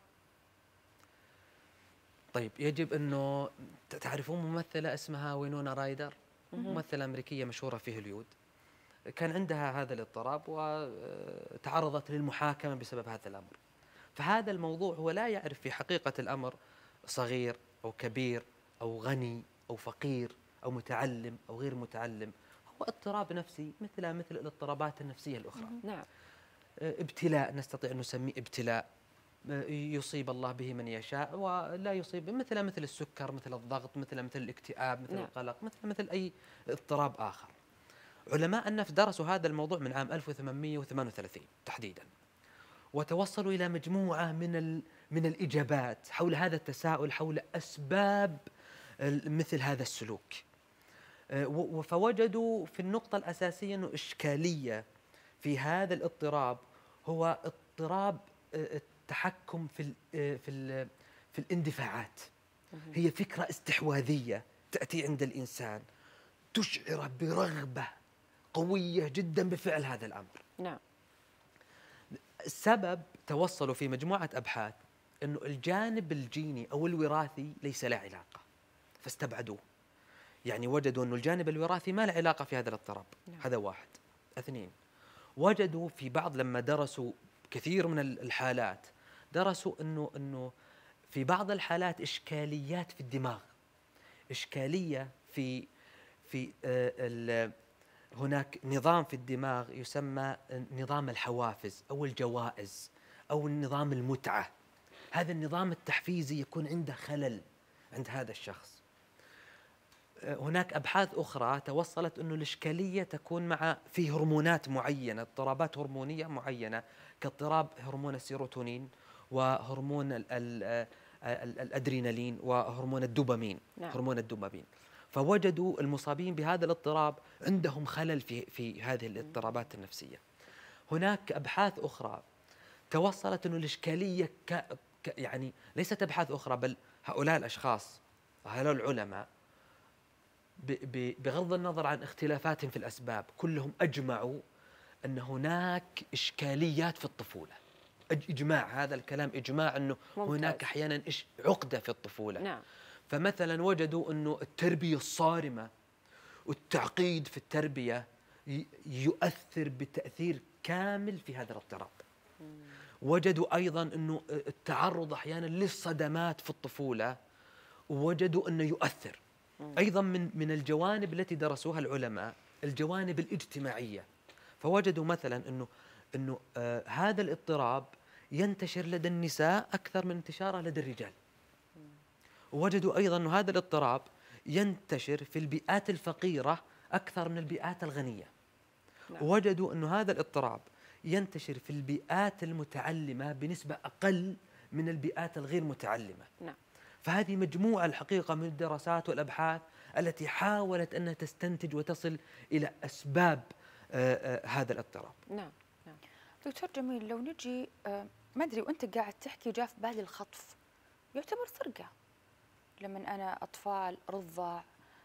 Speaker 17: طيب يجب أنه تعرفون ممثلة اسمها وينونا رايدر، ممثلة أمريكية مشهورة في هوليوود، كان عندها هذا الاضطراب وتعرضت للمحاكمة بسبب هذا الأمر. فهذا الموضوع هو لا يعرف في حقيقة الأمر صغير أو كبير أو غني أو فقير أو متعلم أو غير متعلم، هو اضطراب نفسي مثل مثل الاضطرابات النفسية الأخرى.
Speaker 2: نعم.
Speaker 17: ابتلاء نستطيع أن نسميه ابتلاء، يصيب الله به من يشاء ولا يصيب، مثل مثل السكر، مثل الضغط، مثل مثل الاكتئاب، مثل نعم. القلق، مثل مثل أي اضطراب آخر. علماء النفس درسوا هذا الموضوع من عام ألف وثمانمئة وثمانية وثلاثين تحديدا، وتوصلوا إلى مجموعة من من الإجابات حول هذا التساؤل، حول أسباب مثل هذا السلوك. فوجدوا في النقطة الأساسية أنه إشكالية في هذا الاضطراب هو اضطراب التحكم في ال في ال في الاندفاعات. هي فكرة استحواذية تأتي عند الإنسان تشعر برغبة قوية جدا بفعل هذا الأمر.
Speaker 2: نعم.
Speaker 17: السبب توصلوا في مجموعة أبحاث أنه الجانب الجيني أو الوراثي ليس له علاقة، فاستبعدوه. يعني وجدوا أنه الجانب الوراثي ما له علاقة في هذا الاضطراب. نعم. هذا واحد. اثنين، وجدوا في بعض لما درسوا كثير من الحالات، درسوا أنه أنه في بعض الحالات إشكاليات في الدماغ، إشكالية في في آه هناك نظام في الدماغ يسمى نظام الحوافز أو الجوائز أو النظام المتعة. هذا النظام التحفيزي يكون عنده خلل عند هذا الشخص. هناك أبحاث أخرى توصلت أنه الإشكالية تكون مع في هرمونات معينة، اضطرابات هرمونية معينة كاضطراب هرمون السيروتونين وهرمون ال ال ال الأدرينالين وهرمون الدوبامين. نعم. هرمون الدوبامين. فوجدوا المصابين بهذا الاضطراب عندهم خلل في في هذه الاضطرابات النفسية. هناك أبحاث أخرى توصلت أنه الإشكالية ك يعني ليست أبحاث أخرى، بل هؤلاء الأشخاص هؤلاء العلماء بغض النظر عن اختلافاتهم في الأسباب كلهم أجمعوا أن هناك إشكاليات في الطفولة. إجماع، هذا الكلام إجماع أنه ممتاز. هناك أحيانا عقدة في الطفولة. نعم. فمثلا وجدوا أنه التربية الصارمة والتعقيد في التربية يؤثر بتأثير كامل في هذا الاضطراب. وجدوا أيضا أنه التعرض أحيانا للصدمات في الطفولة ووجدوا أنه يؤثر. أيضا من من الجوانب التي درسوها العلماء الجوانب الاجتماعية، فوجدوا مثلا أنه أنه آه هذا الاضطراب ينتشر لدى النساء أكثر من انتشاره لدى الرجال. ووجدوا أيضا أن هذا الاضطراب ينتشر في البيئات الفقيرة أكثر من البيئات الغنية. نعم. ووجدوا أن هذا الاضطراب ينتشر في البيئات المتعلمة بنسبة أقل من البيئات الغير متعلمة. نعم. فهذه مجموعة الحقيقة من الدراسات والأبحاث التي حاولت أنها تستنتج وتصل إلى أسباب آآ آآ هذا الاضطراب.
Speaker 3: نعم. نعم. دكتور جميل، لو نجي ما أدري وأنت قاعد تحكي جاء في بالي الخطف، يعتبر سرقة لما أنا أطفال رضع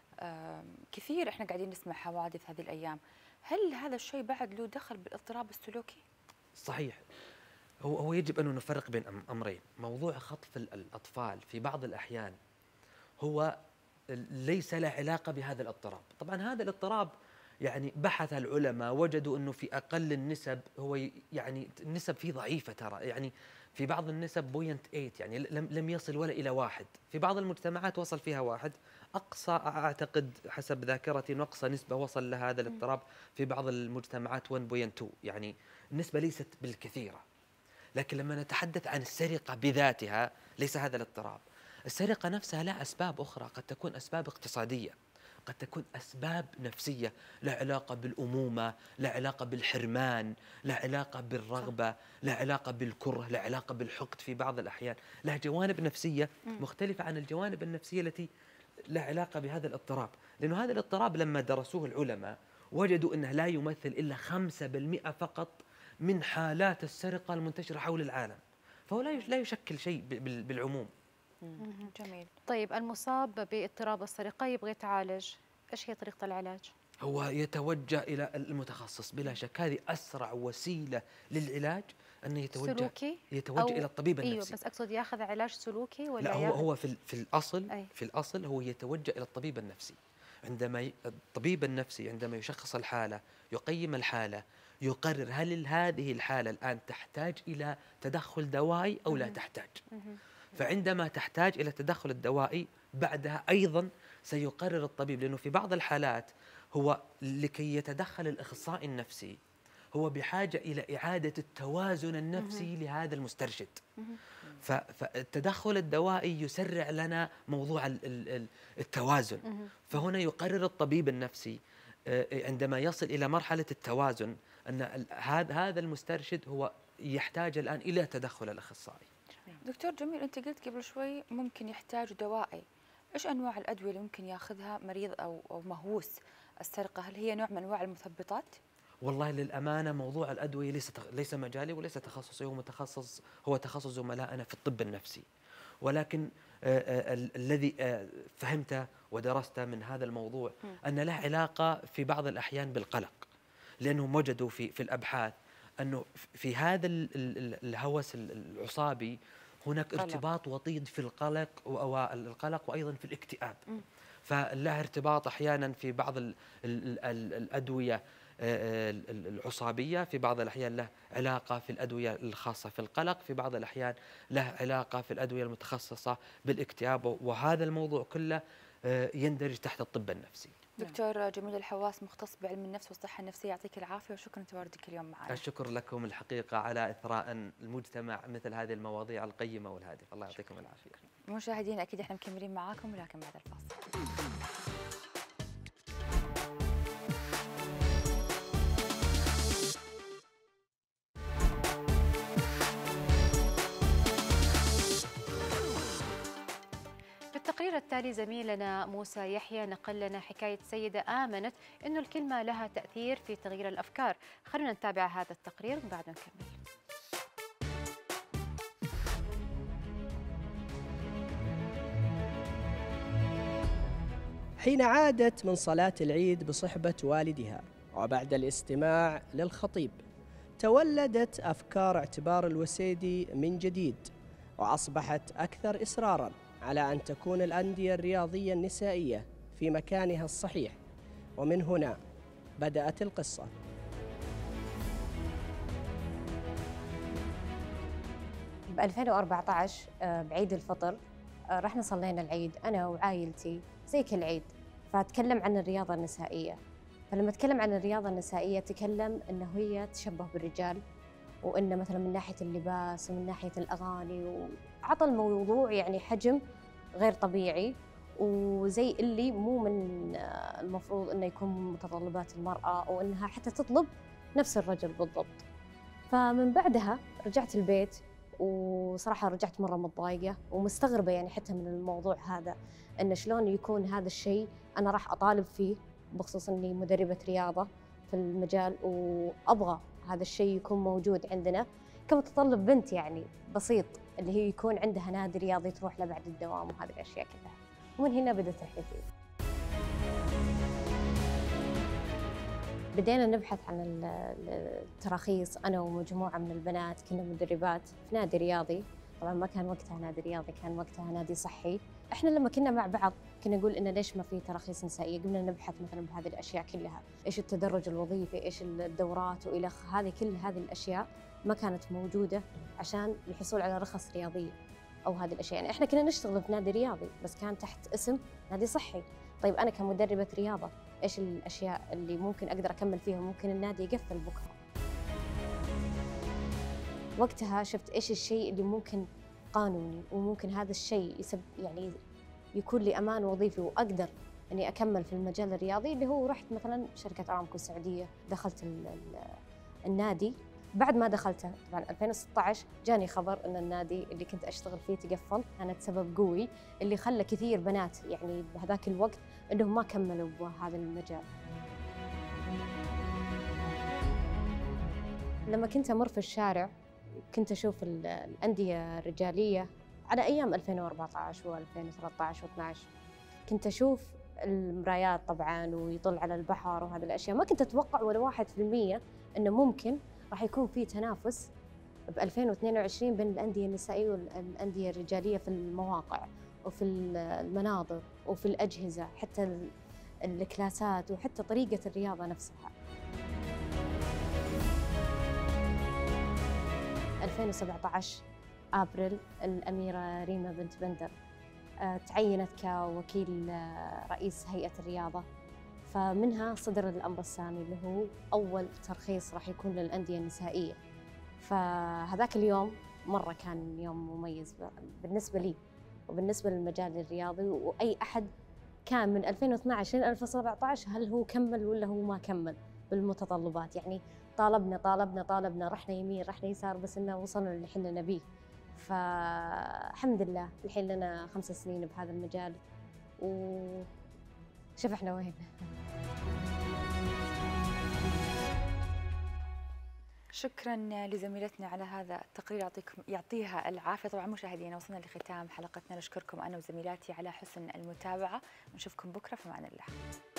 Speaker 3: كثير إحنا قاعدين نسمع حوادث هذه الأيام، هل هذا الشيء بعد له دخل بالاضطراب السلوكي؟
Speaker 17: صحيح. هو هو يجب أن نفرق بين أمرين. موضوع خطف الأطفال في بعض الأحيان هو ليس له علاقة بهذا الاضطراب. طبعا هذا الاضطراب يعني بحث العلماء وجدوا أنه في أقل النسب هو يعني النسب فيه ضعيفة ترى، يعني في بعض النسب بوينت ثمانية، يعني لم لم يصل ولا إلى واحد. في بعض المجتمعات وصل فيها واحد، أقصى أعتقد حسب ذاكرتي أقصى نسبة وصل لهذا الاضطراب في بعض المجتمعات واحد فاصلة اثنين، يعني النسبة ليست بالكثيرة. لكن لما نتحدث عن السرقة بذاتها ليس هذا الاضطراب. السرقة نفسها لها أسباب أخرى، قد تكون أسباب اقتصادية، قد تكون أسباب نفسية، لا علاقة بالأمومة، لا علاقة بالحرمان، لا علاقة بالرغبة، لا علاقة بالكره، لا علاقة بالحقد في بعض الأحيان، لها جوانب نفسية مختلفة عن الجوانب النفسية التي لها علاقة بهذا الاضطراب. لأنه هذا الاضطراب لما درسوه العلماء وجدوا أنه لا يمثل إلا خمسة بالمئة فقط من حالات السرقة المنتشرة حول العالم، فهو لا يشكل شيء بالعموم.
Speaker 1: جميل. طيب المصاب باضطراب السرقة يبغى يتعالج، ايش هي طريقة العلاج؟
Speaker 17: هو يتوجه إلى المتخصص بلا شك، هذه أسرع وسيلة للعلاج أنه يتوجه
Speaker 1: سلوكي
Speaker 17: يتوجه إلى الطبيب النفسي.
Speaker 1: أيوه، بس أقصد ياخذ علاج سلوكي ولا
Speaker 17: لا؟ هو
Speaker 1: ياخذ؟
Speaker 17: هو في في الأصل
Speaker 1: أي.
Speaker 17: في الأصل هو يتوجه إلى الطبيب النفسي. عندما ي... الطبيب النفسي عندما يشخص الحالة يقيم الحالة يقرر هل هذه الحالة الآن تحتاج إلى تدخل دوائي أو لا تحتاج. فعندما تحتاج إلى التدخل الدوائي بعدها أيضا سيقرر الطبيب، لأنه في بعض الحالات هو لكي يتدخل الأخصائي النفسي هو بحاجة إلى إعادة التوازن النفسي لهذا المسترشد. فالتدخل الدوائي يسرع لنا موضوع التوازن. فهنا يقرر الطبيب النفسي عندما يصل إلى مرحلة التوازن أن هذا المسترشد هو يحتاج الآن إلى تدخل الأخصائي.
Speaker 3: دكتور جميل، أنت قلت قبل شوي ممكن يحتاج دوائي، إيش أنواع الأدوية اللي ممكن ياخذها مريض أو أو مهووس السرقة؟ هل هي نوع من أنواع المثبطات؟ والله
Speaker 17: للأمانة موضوع الأدوية ليس ليس مجالي وليس تخصصي، هو متخصص هو تخصص زملائنا في الطب النفسي. ولكن الذي فهمته ودرسته من هذا الموضوع أن له علاقة في بعض الأحيان بالقلق، لأنهم وجدوا في في الأبحاث أنه في هذا الهوس العصابي هناك ارتباط وطيد في القلق والقلق وأيضا في الاكتئاب. فله ارتباط أحيانا في بعض ال ال ال الأدوية العصابية، في بعض الأحيان له علاقة في الأدوية الخاصة في القلق، في بعض الأحيان له علاقة في الأدوية المتخصصة بالاكتئاب، وهذا الموضوع كله يندرج تحت الطب النفسي.
Speaker 3: دكتور جميل الحواس، مختص بعلم النفس والصحة النفسية، يعطيك العافية وشكرا تواجدك اليوم معنا.
Speaker 17: الشكر لكم الحقيقة على إثراء المجتمع مثل هذه المواضيع القيمة والهادفة، الله يعطيكم العافية.
Speaker 3: مشاهدينا أكيد احنا مكملين معاكم ولكن بعد الفاصل.
Speaker 1: الخبر التالي زميلنا موسى يحيى نقل لنا حكاية سيدة آمنت أنه الكلمة لها تأثير في تغيير الأفكار. خلونا نتابع هذا التقرير وبعد نكمل.
Speaker 18: حين عادت من صلاة العيد بصحبة والدها وبعد الاستماع للخطيب تولدت أفكار اعتبار الوسيدي من جديد، وأصبحت أكثر إصراراً على أن تكون الأندية الرياضية النسائية في مكانها الصحيح، ومن هنا بدأت القصة.
Speaker 19: ب ألفين وأربعة عشر بعيد الفطر رحنا صلينا العيد أنا وعائلتي زي كل عيد، فأتكلم عن الرياضة النسائية. فلما أتكلم عن الرياضة النسائية تكلم إنه هي تشبه بالرجال، وإنه مثلا من ناحية اللباس ومن ناحية الأغاني، وعطى الموضوع يعني حجم غير طبيعي، وزي اللي مو من المفروض إنه يكون من متطلبات المرأة، وإنها حتى تطلب نفس الرجل بالضبط. فمن بعدها رجعت البيت، وصراحة رجعت مرة متضايقة ومستغربة يعني حتى من الموضوع هذا، إن شلون يكون هذا الشيء أنا راح أطالب فيه، بخصوص إني مدربة رياضة في المجال، وأبغى هذا الشيء يكون موجود عندنا كمتطلب بنت يعني بسيط، اللي هي يكون عندها نادي رياضي تروح له بعد الدوام وهذه الأشياء كلها. ومن هنا بدأت رحلتي. بدينا نبحث عن التراخيص أنا ومجموعة من البنات، كنا مدربات في نادي رياضي. طبعاً ما كان وقتها نادي رياضي، كان وقتها نادي صحي. إحنا لما كنا مع بعض كنا نقول إنه ليش ما في تراخيص نسائية، قمنا نبحث مثلاً بهذه الأشياء كلها، إيش التدرج الوظيفي، إيش الدورات وإلى هذه كل هذه الأشياء ما كانت موجودة عشان الحصول على رخص رياضية أو هذه الأشياء. يعني إحنا كنا نشتغل في نادي رياضي بس كان تحت اسم نادي صحي. طيب أنا كمدربة رياضة إيش الأشياء اللي ممكن أقدر أكمل فيها وممكن النادي يقفل بكرة؟ وقتها شفت إيش الشيء اللي ممكن قانوني وممكن هذا الشيء يسب يعني يكون لي أمان وظيفي وأقدر أني أكمل في المجال الرياضي، اللي هو رحت مثلا شركة أرامكو السعودية، دخلت ال ال النادي. بعد ما دخلته طبعا ألفين وستة عشر جاني خبر أن النادي اللي كنت أشتغل فيه تقفل، كانت سبب قوي اللي خلى كثير بنات يعني بهذاك الوقت أنهم ما كملوا بهذا المجال. لما كنت أمر في الشارع كنت أشوف الأندية الرجالية على أيام ألفين وأربعة عشر وألفين وثلاثة عشر واثني عشر، كنت أشوف المرايات طبعاً ويطل على البحر وهذه الأشياء. ما كنت أتوقع ولا واحد في المية أنه ممكن راح يكون في تنافس ب ألفين واثنين وعشرين بين الأندية النسائية والأندية الرجالية في المواقع وفي المناظر وفي الأجهزة، حتى الكلاسات وحتى طريقة الرياضة نفسها. ألفين وسبعة عشر أبريل الأميرة ريما بنت بندر تعينت كوكيل رئيس هيئة الرياضة، فمنها صدر الأمر السامي اللي هو أول ترخيص راح يكون للأندية النسائية. فهذاك اليوم مرة كان يوم مميز بالنسبة لي وبالنسبة للمجال الرياضي، وأي أحد كان من ألفين واثني عشر إلى ألفين وسبعة عشر هل هو كمل ولا هو ما كمل بالمتطلبات. يعني طالبنا طالبنا طالبنا رحنا يمين رحنا يسار، بس إنه وصلنا اللي حنا نبيه. فالحمد لله الحين لنا خمس سنين بهذا المجال، وشوف احنا وين.
Speaker 3: شكرا لزميلتنا على هذا التقرير، يعطيكم يعطيها العافيه. طبعا مشاهدينا وصلنا لختام حلقتنا، نشكركم انا وزميلاتي على حسن المتابعه، نشوفكم بكره في امان الله.